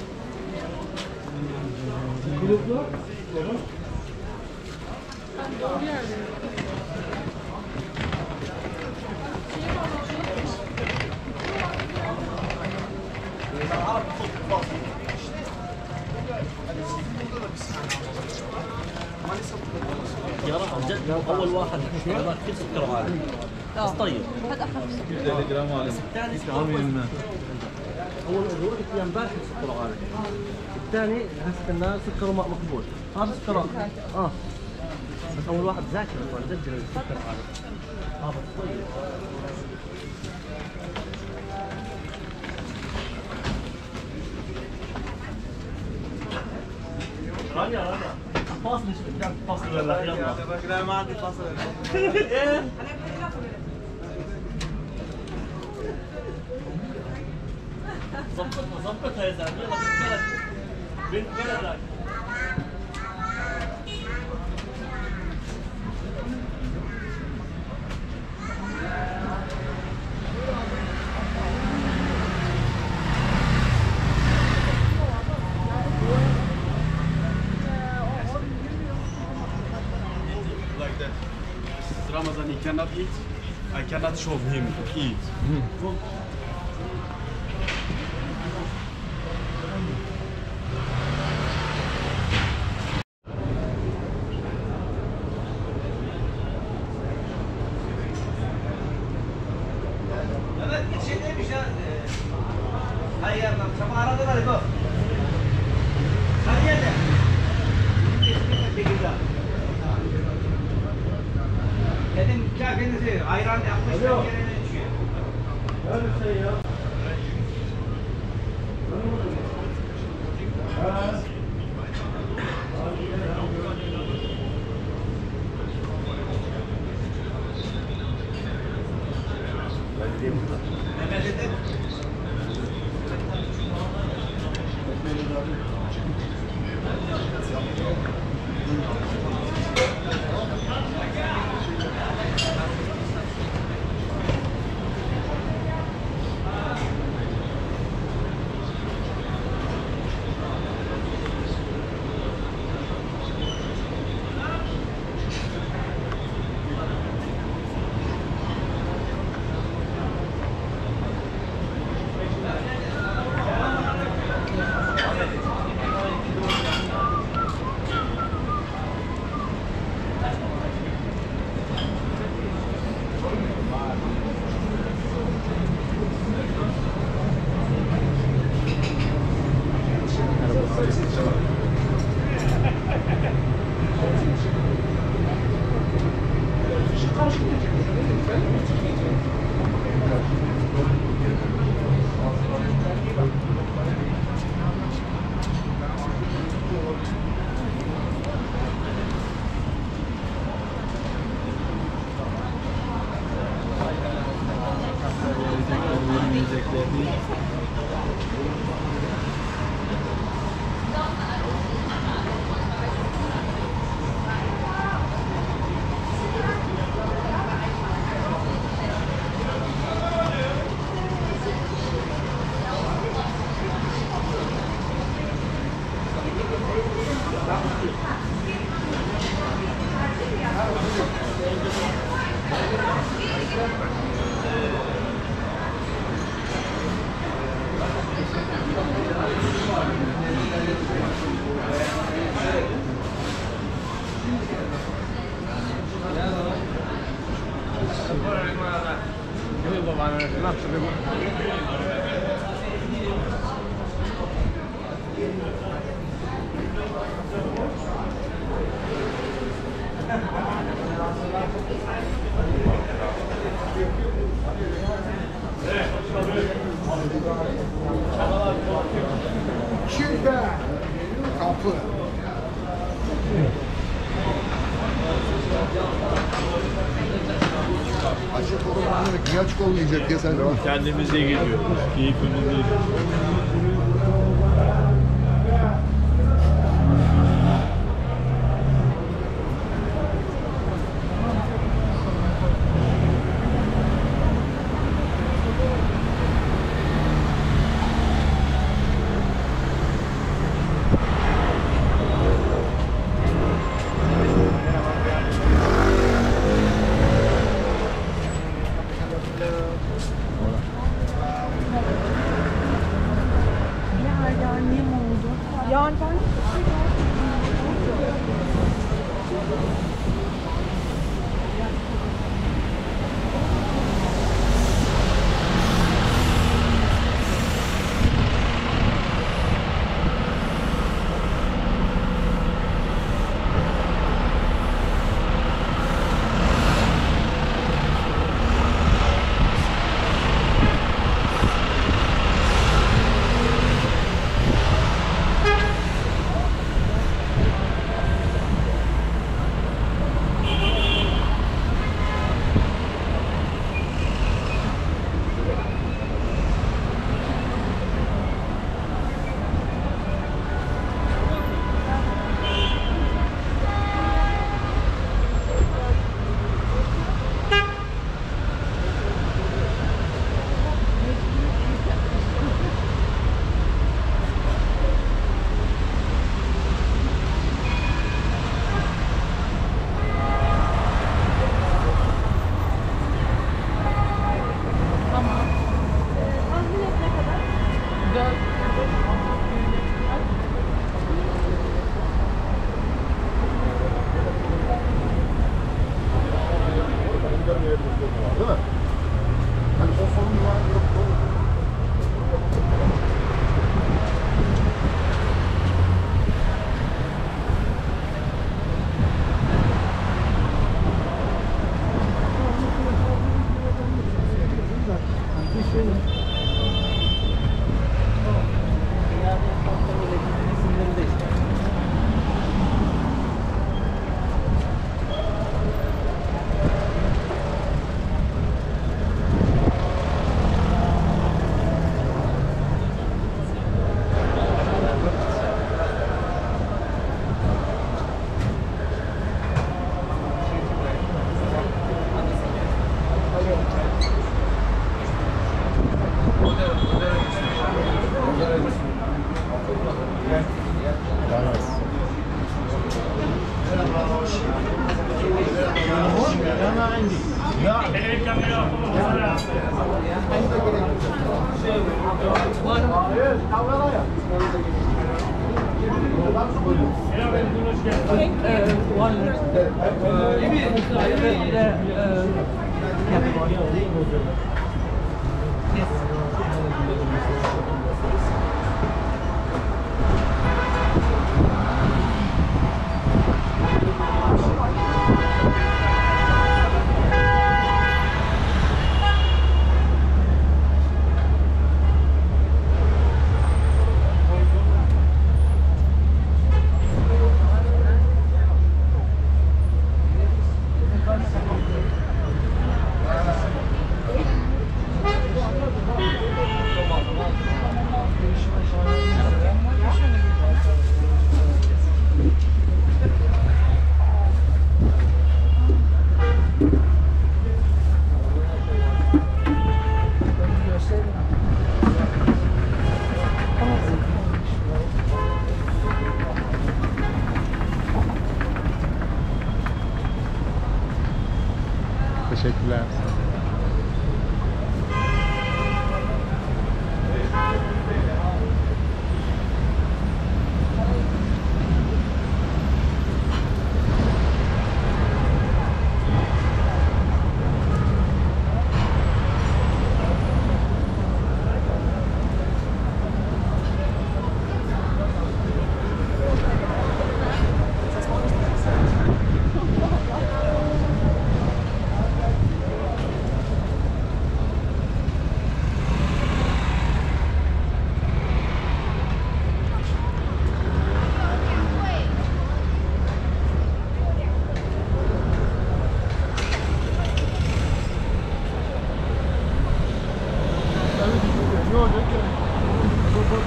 Kulüpler. اول واحد اشترى كل سكر عالي بس طيب هذا اخف yüz elli gram alayım. الثاني İkram yenme. اول اول قلت امبارح سكر عالي الثاني هسه الناس سكره مقبول هذا سكر اه بس اول واحد ذاكر مسجل السكر عالي هذا طيب راجع راجع فاصل ايش بدك فاصل ولا يلا لا ما عندي فاصل ظبطنا ظبطها يا زلمه يلا بنت بلد بنت بلدك Like that. This is Ramadan, he cannot eat. I cannot show him eat. Evet, şey demiş ya. Hayır, sabah aradılar bu. Sarıyer'de. Dedim kendinizi ayran yapmışlar yerine düşüyor. Öyle şey ya. Şurada kapı. Açık olur mu? Niye açık olmayacak diye sen de var. Kendimize geliyoruz. Keyfimize.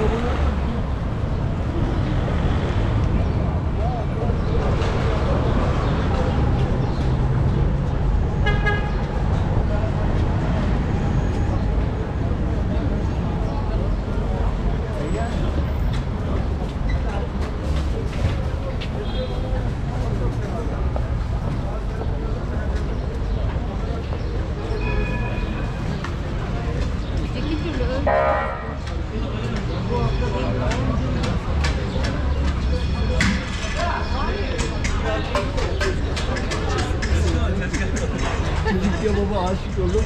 Ya baba aşık olup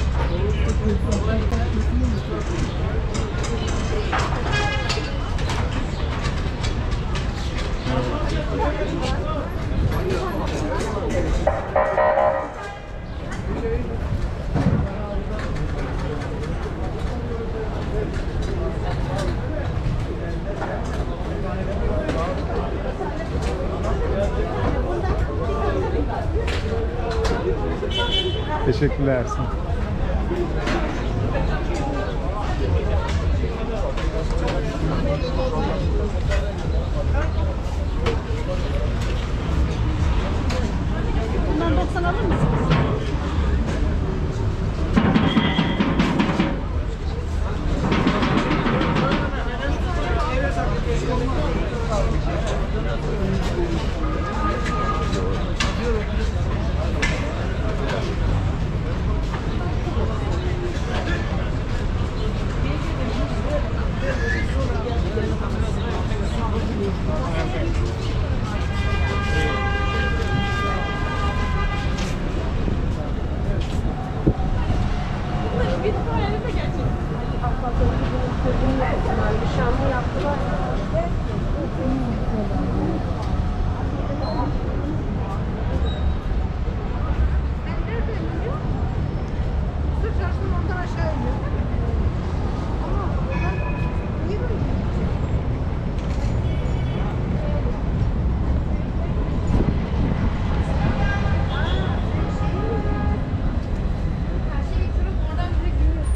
Teşekkürler Ersin. Bundan doksan alır mısınız? Nişanlı yaptılar. Sırf çarşının ondan aşağı iniyor. Ama ben niye böyle gidecek? Her şeyi sırf oradan bile görüyor.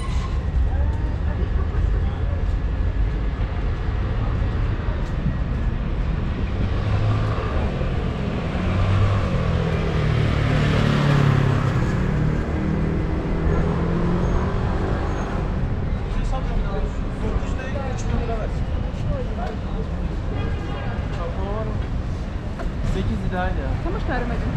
sekiz ideal ya. Kamuş vermedim.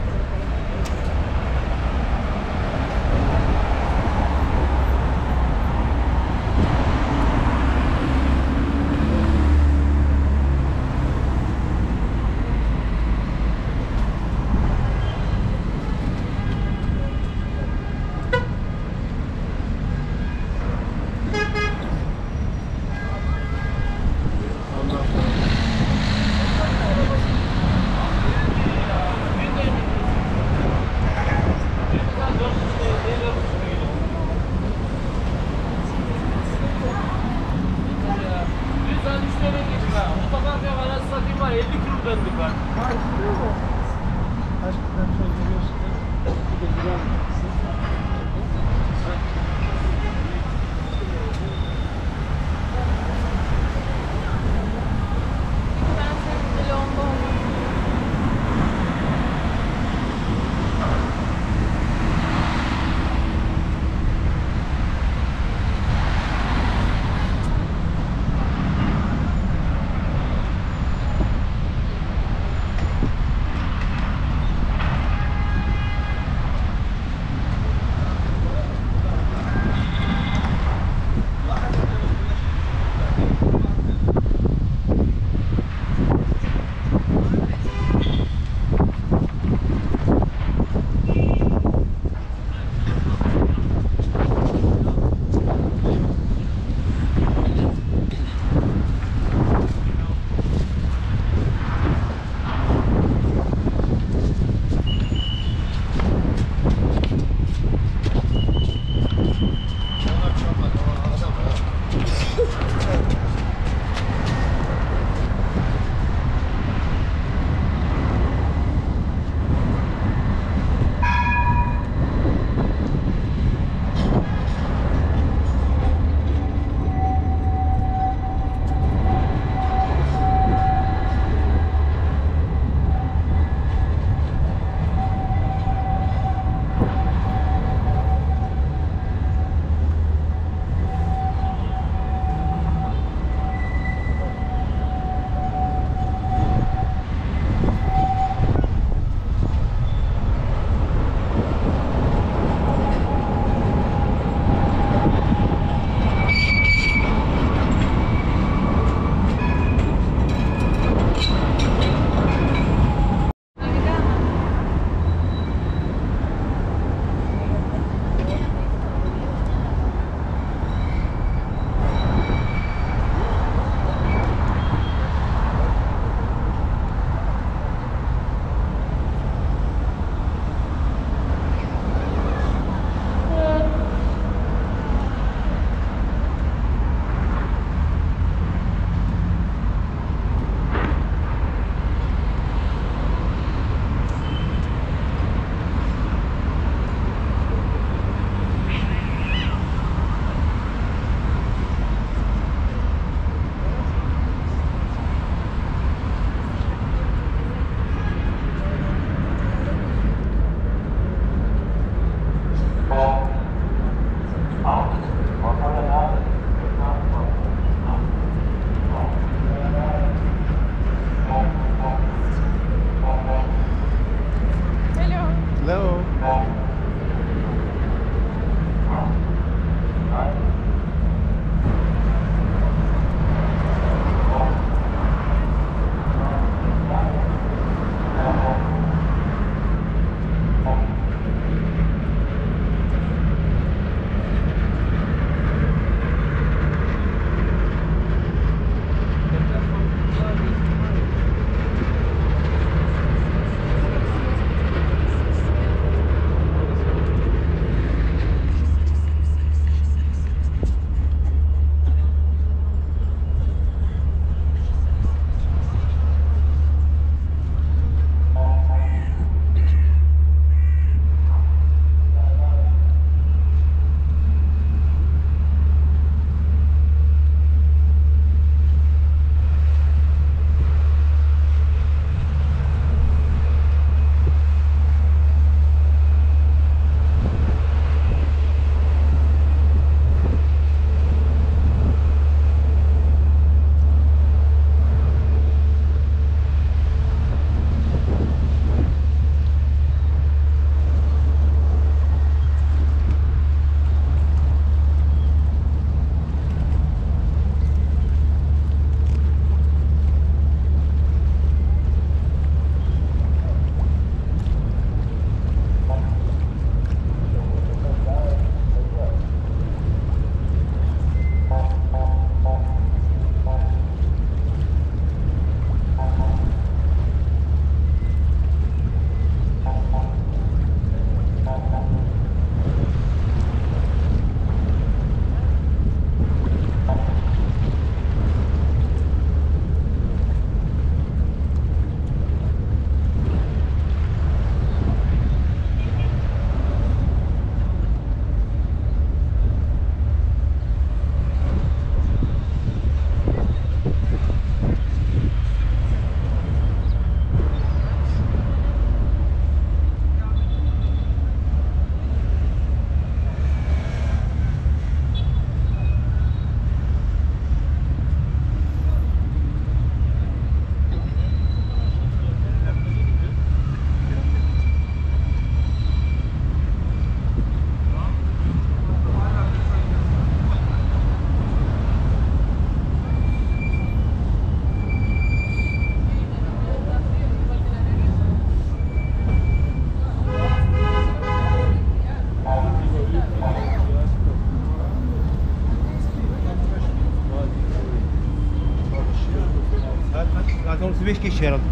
Zaten otuz beş kişi herhalde.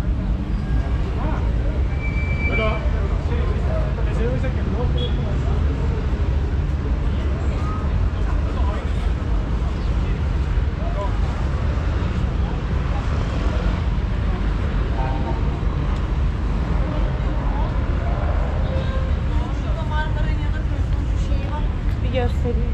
Bir göstereyim.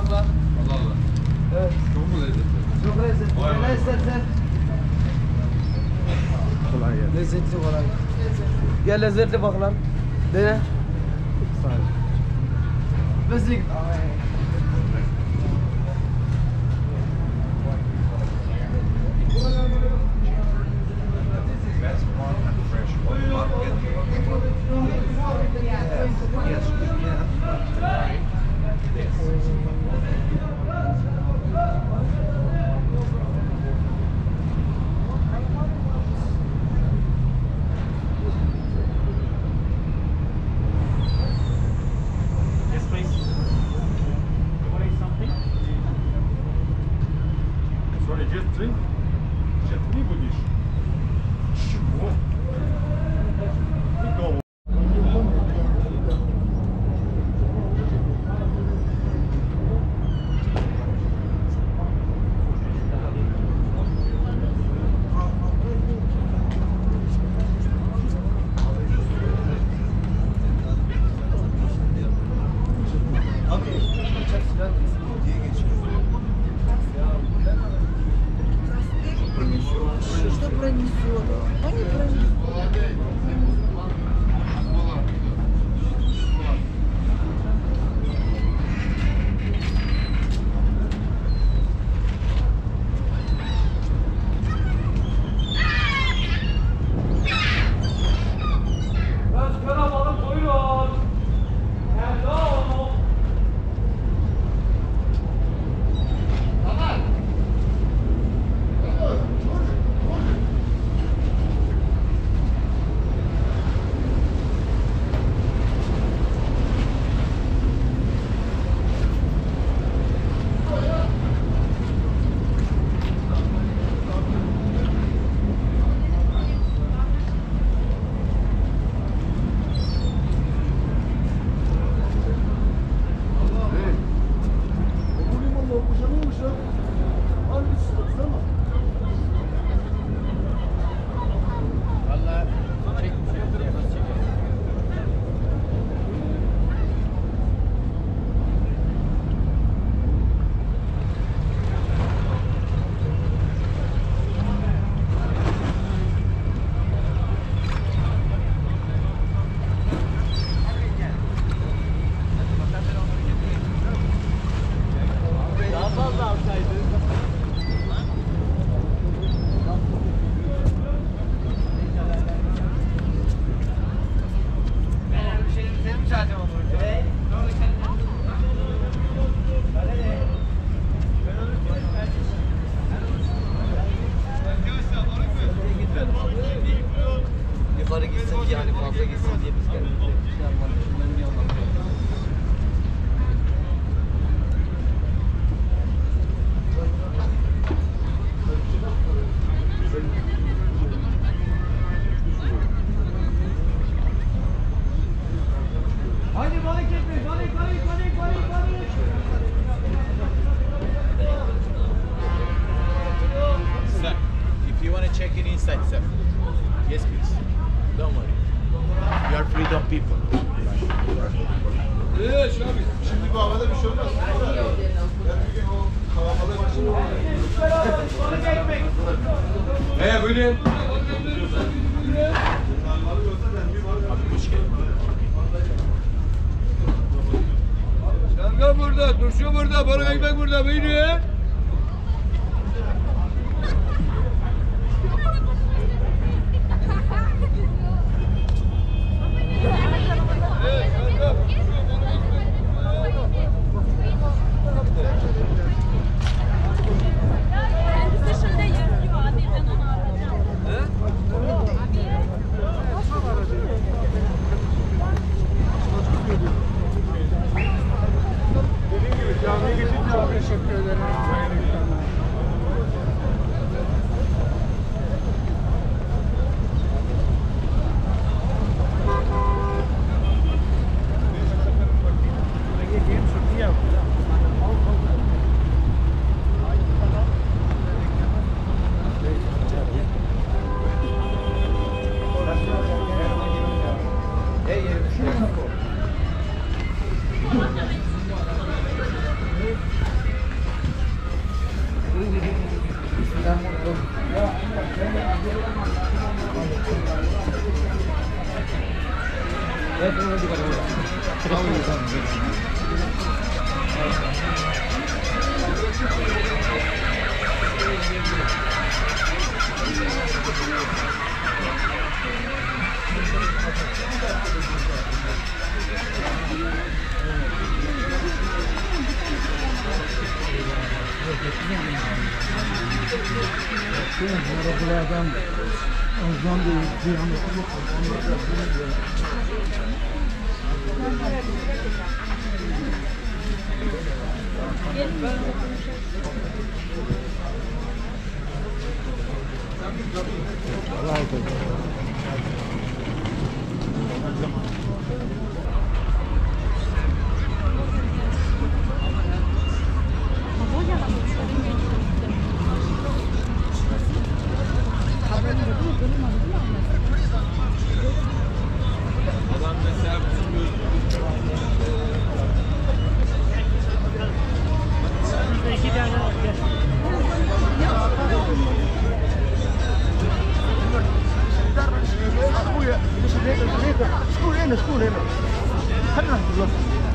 abla. Allah Allah. Evet. Çok mu lezzetli? Çok lezzetli. Vay vay. Ne istersen. Kolay gelsin. Lezzetli kolay. Gel lezzetli bak lan. Dene. Sağ ol. Lezzetli. Best one and fresh one. Market. Yes, yes, you can try this. Yes, please. You want to eat something? Sorry, just drink. Just не будешь. Чего? Никого. Что пронесет? Ну не пронесет. Yukarı gitsin yani fazla gitsin diye biz geldik. Hadi balık ekmek, balık, balık, balık, balık, balık. Sir, if you want to check in inside, sir. Yes, please. Don't worry. You are freedom people. Eee abi, şimdi bu havada bir şey olmaz. Havada başında. Hey, buyurun. Şalgam burada, turşu burada, balık ekmek burada. Buyurun. Teşekkür ederim. Şey, arabalardan Ramazan değil, kıyameti yok. Onlar da bunu Adam mesela bütün İki tane var. Gel. أخويا ليش هيك هيك شكون هنا شكون هنا خلينا نحكي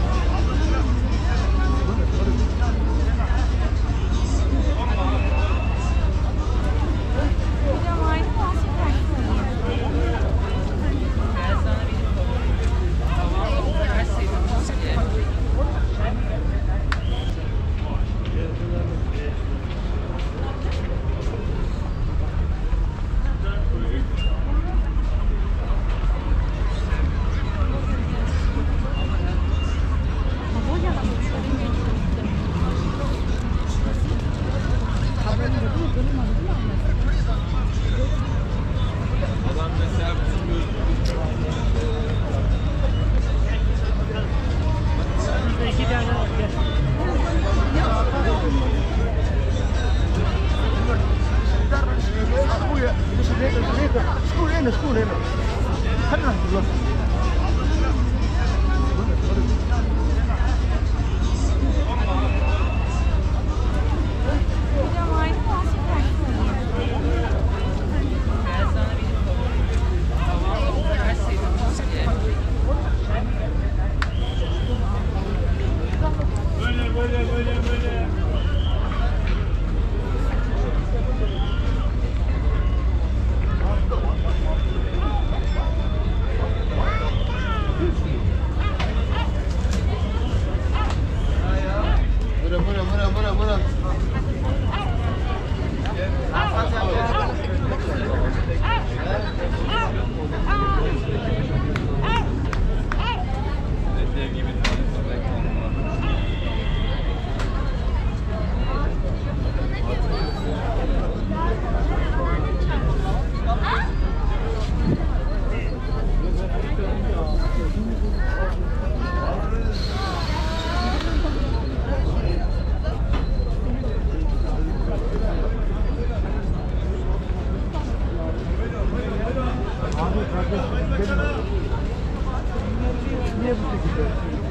Adam mesela bütün İki tane var. Gel. أخويا ليش هيك هيك شكون هنا شكون هنا خلينا نحكي Böyle böyle böyle böyle. Bura bura bura bura bura. Niye bu şekilde?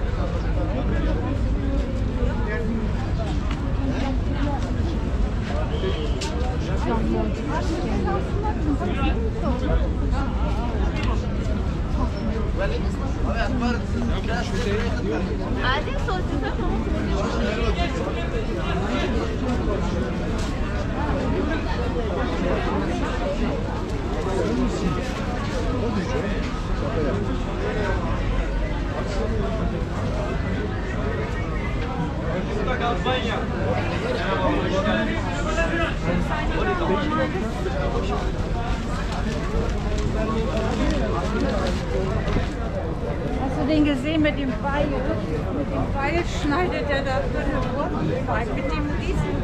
Adem sonuçta Burada kampanya. Hast du den gesehen mit dem Pfeil? Mit dem Pfeil schneidet er da drin rum. Mit dem riesen.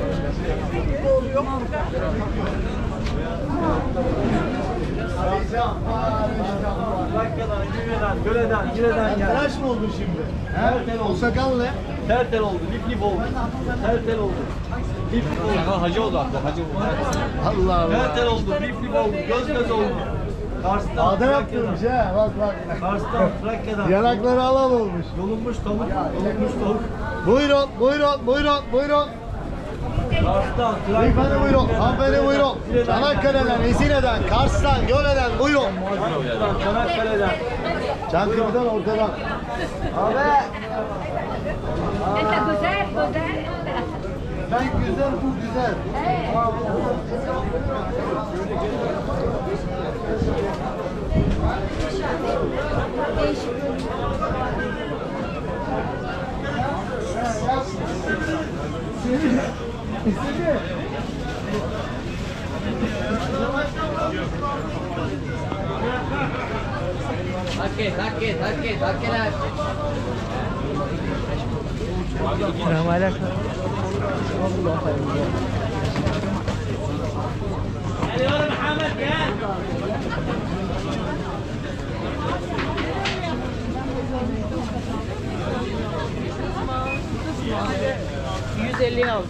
Trakya'dan, Güve'den, Göle'den, Gire'den geldi. Tıraş mı oldu şimdi? Tertel oldu. O sakal ne? Tertel oldu, lif lif oldu. Tertel oldu. Lif lif oldu. Sakal hacı oldu aklı, hacı oldu. Allah Allah. Tertel oldu, lif lif oldu, göz göz oldu. Kars'tan, Adam Trakya'dan. yaptırmış ha bak bak. Kars'tan, Trakya'dan. Yanakları alan olmuş. Yolunmuş tavuk, yolunmuş tavuk. Buyurun buyurun buyurun buyurun. Kars'tan, Trakya'dan. Beyefendi buyurun, hanımefendi buyurun. Çanakkale'den, Ezine'den, Kars'tan, Göle'den buyurun. Çanakkale'den, Çanakkale'den. Çankırı'dan ortadan. Abi. Esta güzel, güzel. Ben güzel, bu güzel. Hakket, hakket, hakket, hakkeler. Selam aleyküm. Geliyor Muhammed gel. yüz elli aldım.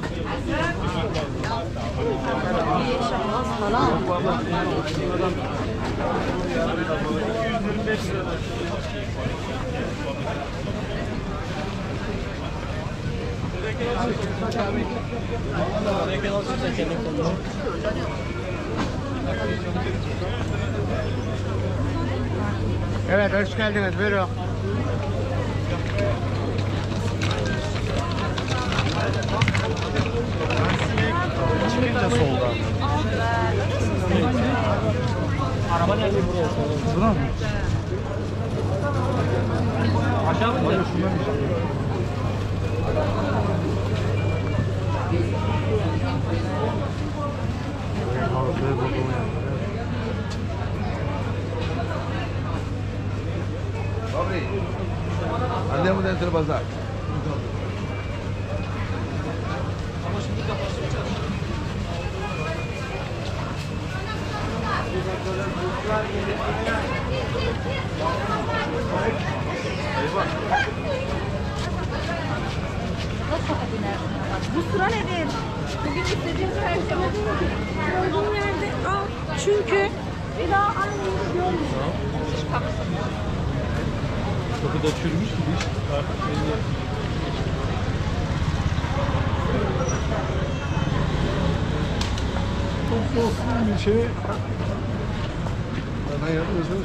Evet, hoş geldiniz. Buyurun. Çıkınca soldan. Araba nerede buraya? Buna mı? Aşağı mı gidelim? Andiamo dentro il bazar. Bu sıra nedir? Bugün istediğiniz her şey olduğum yerde al. Çünkü bir daha aynı yeri görmüyorum. Kapıda çürümüş gibi iş. Artık belli. Çok olsun bir şey. Neden yapıyorsunuz?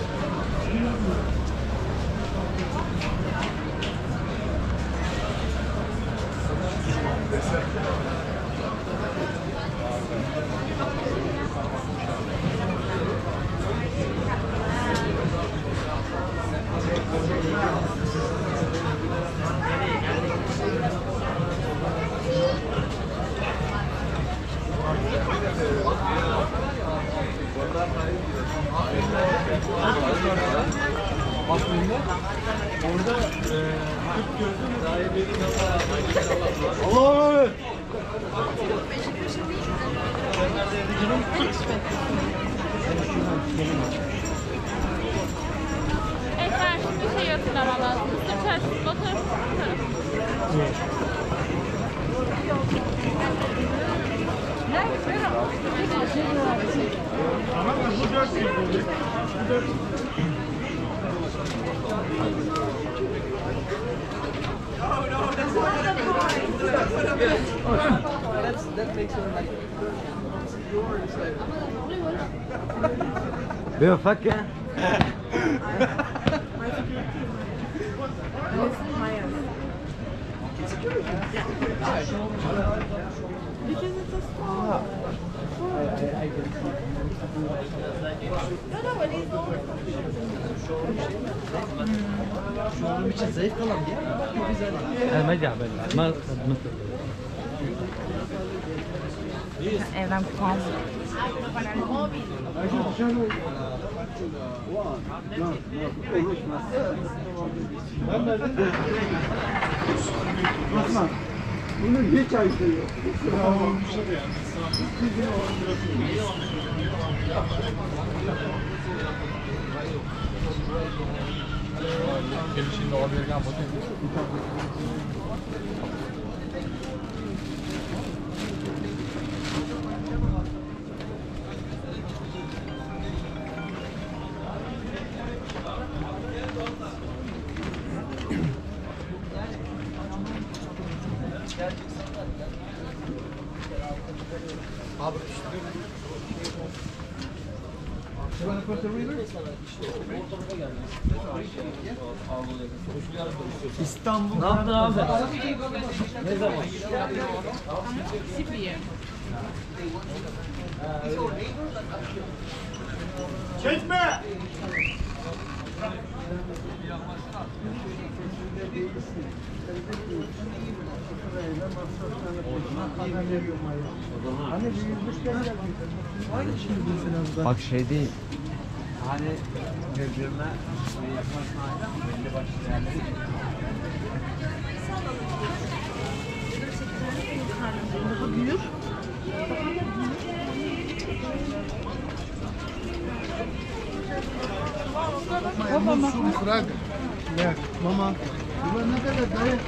Aslında orada Türk gördüm dairelerin Allah'a emanet. Ekber bir şey hatırlamam lazım. Mısır çarşısı fotoğrafı fotoğrafı. Tamam mı? Bu dört yüz oldu. Bu dört yüz. That's, that makes it like yours. بفكة Because it's a small. No, no, it is all. Şunun için zayıf kalan bir yer mi? Bak ne güzel. ما جعبل ما مثل Evden kupon. Osman, bunu geç ay koyuyor. Gelişinde olabilir ama Abi İstanbul. Ne yaptın abi? Ne zaman? Sibiye. Çekme! Bak şey değil. Hani birbirine yaklaşmayla belli başlı yerleri Daha büyür. Baba mama. Frag. Ne? Mama. Bu ne kadar dayı?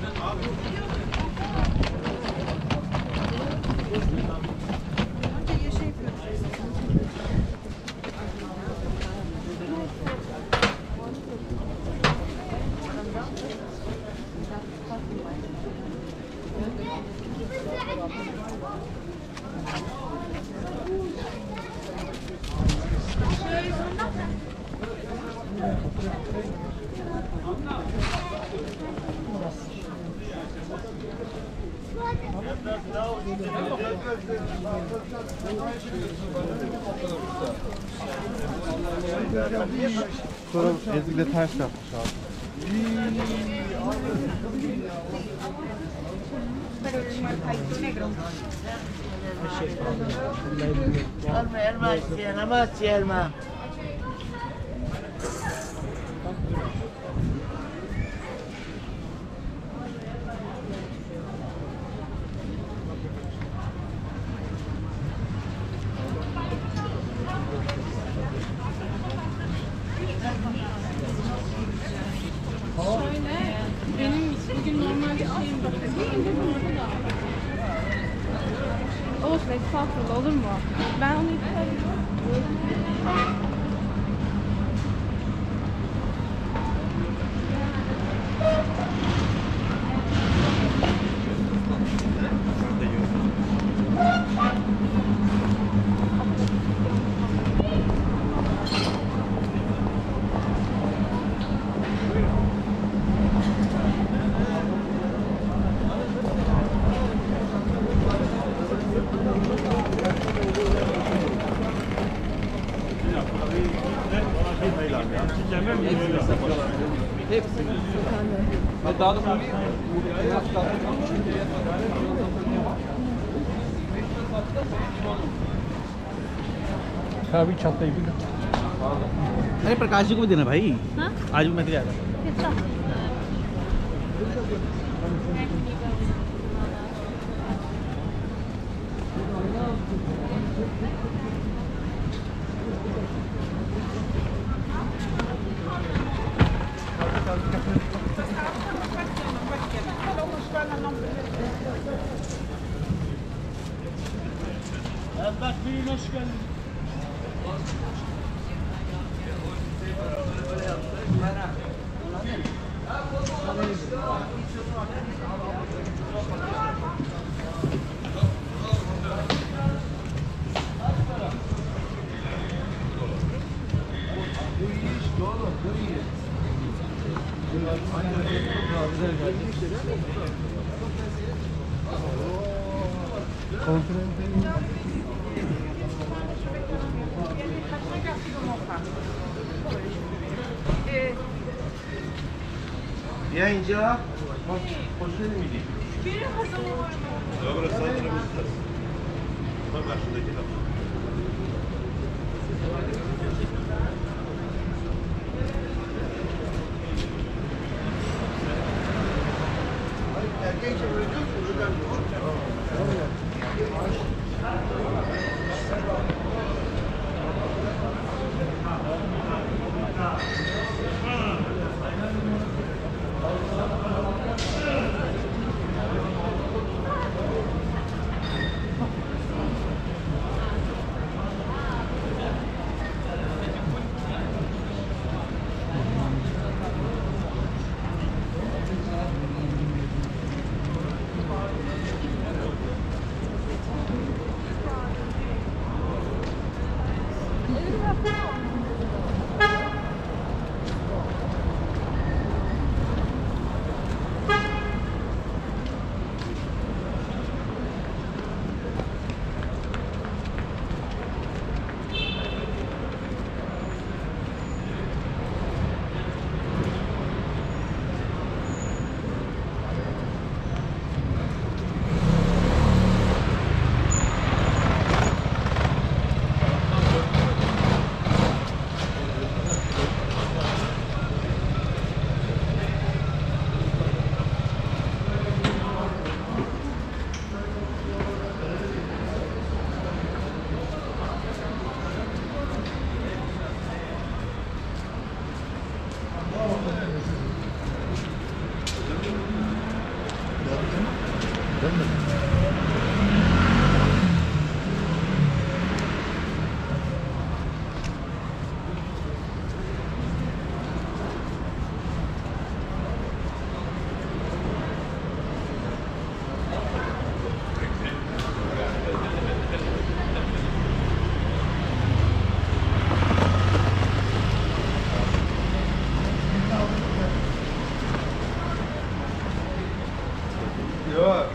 Sonra ezikle ters yapmış abi. Elma, elma isteyen ama elma. Şöyle, benim bugün normalde şeyim bakıyorum. Olsun, estağfurullah, olur mu? Ben onu isterim. hepsi. Ve daha da bu अभी छत भी अरे प्रकाश जी को भी देना भाई। हाँ? आज भी मैं दिया था। कितना? Bak bir hoş geldin. Ya ince. Dobra, sadece bu. Bak karşıdaki laf. değil mi? Yok.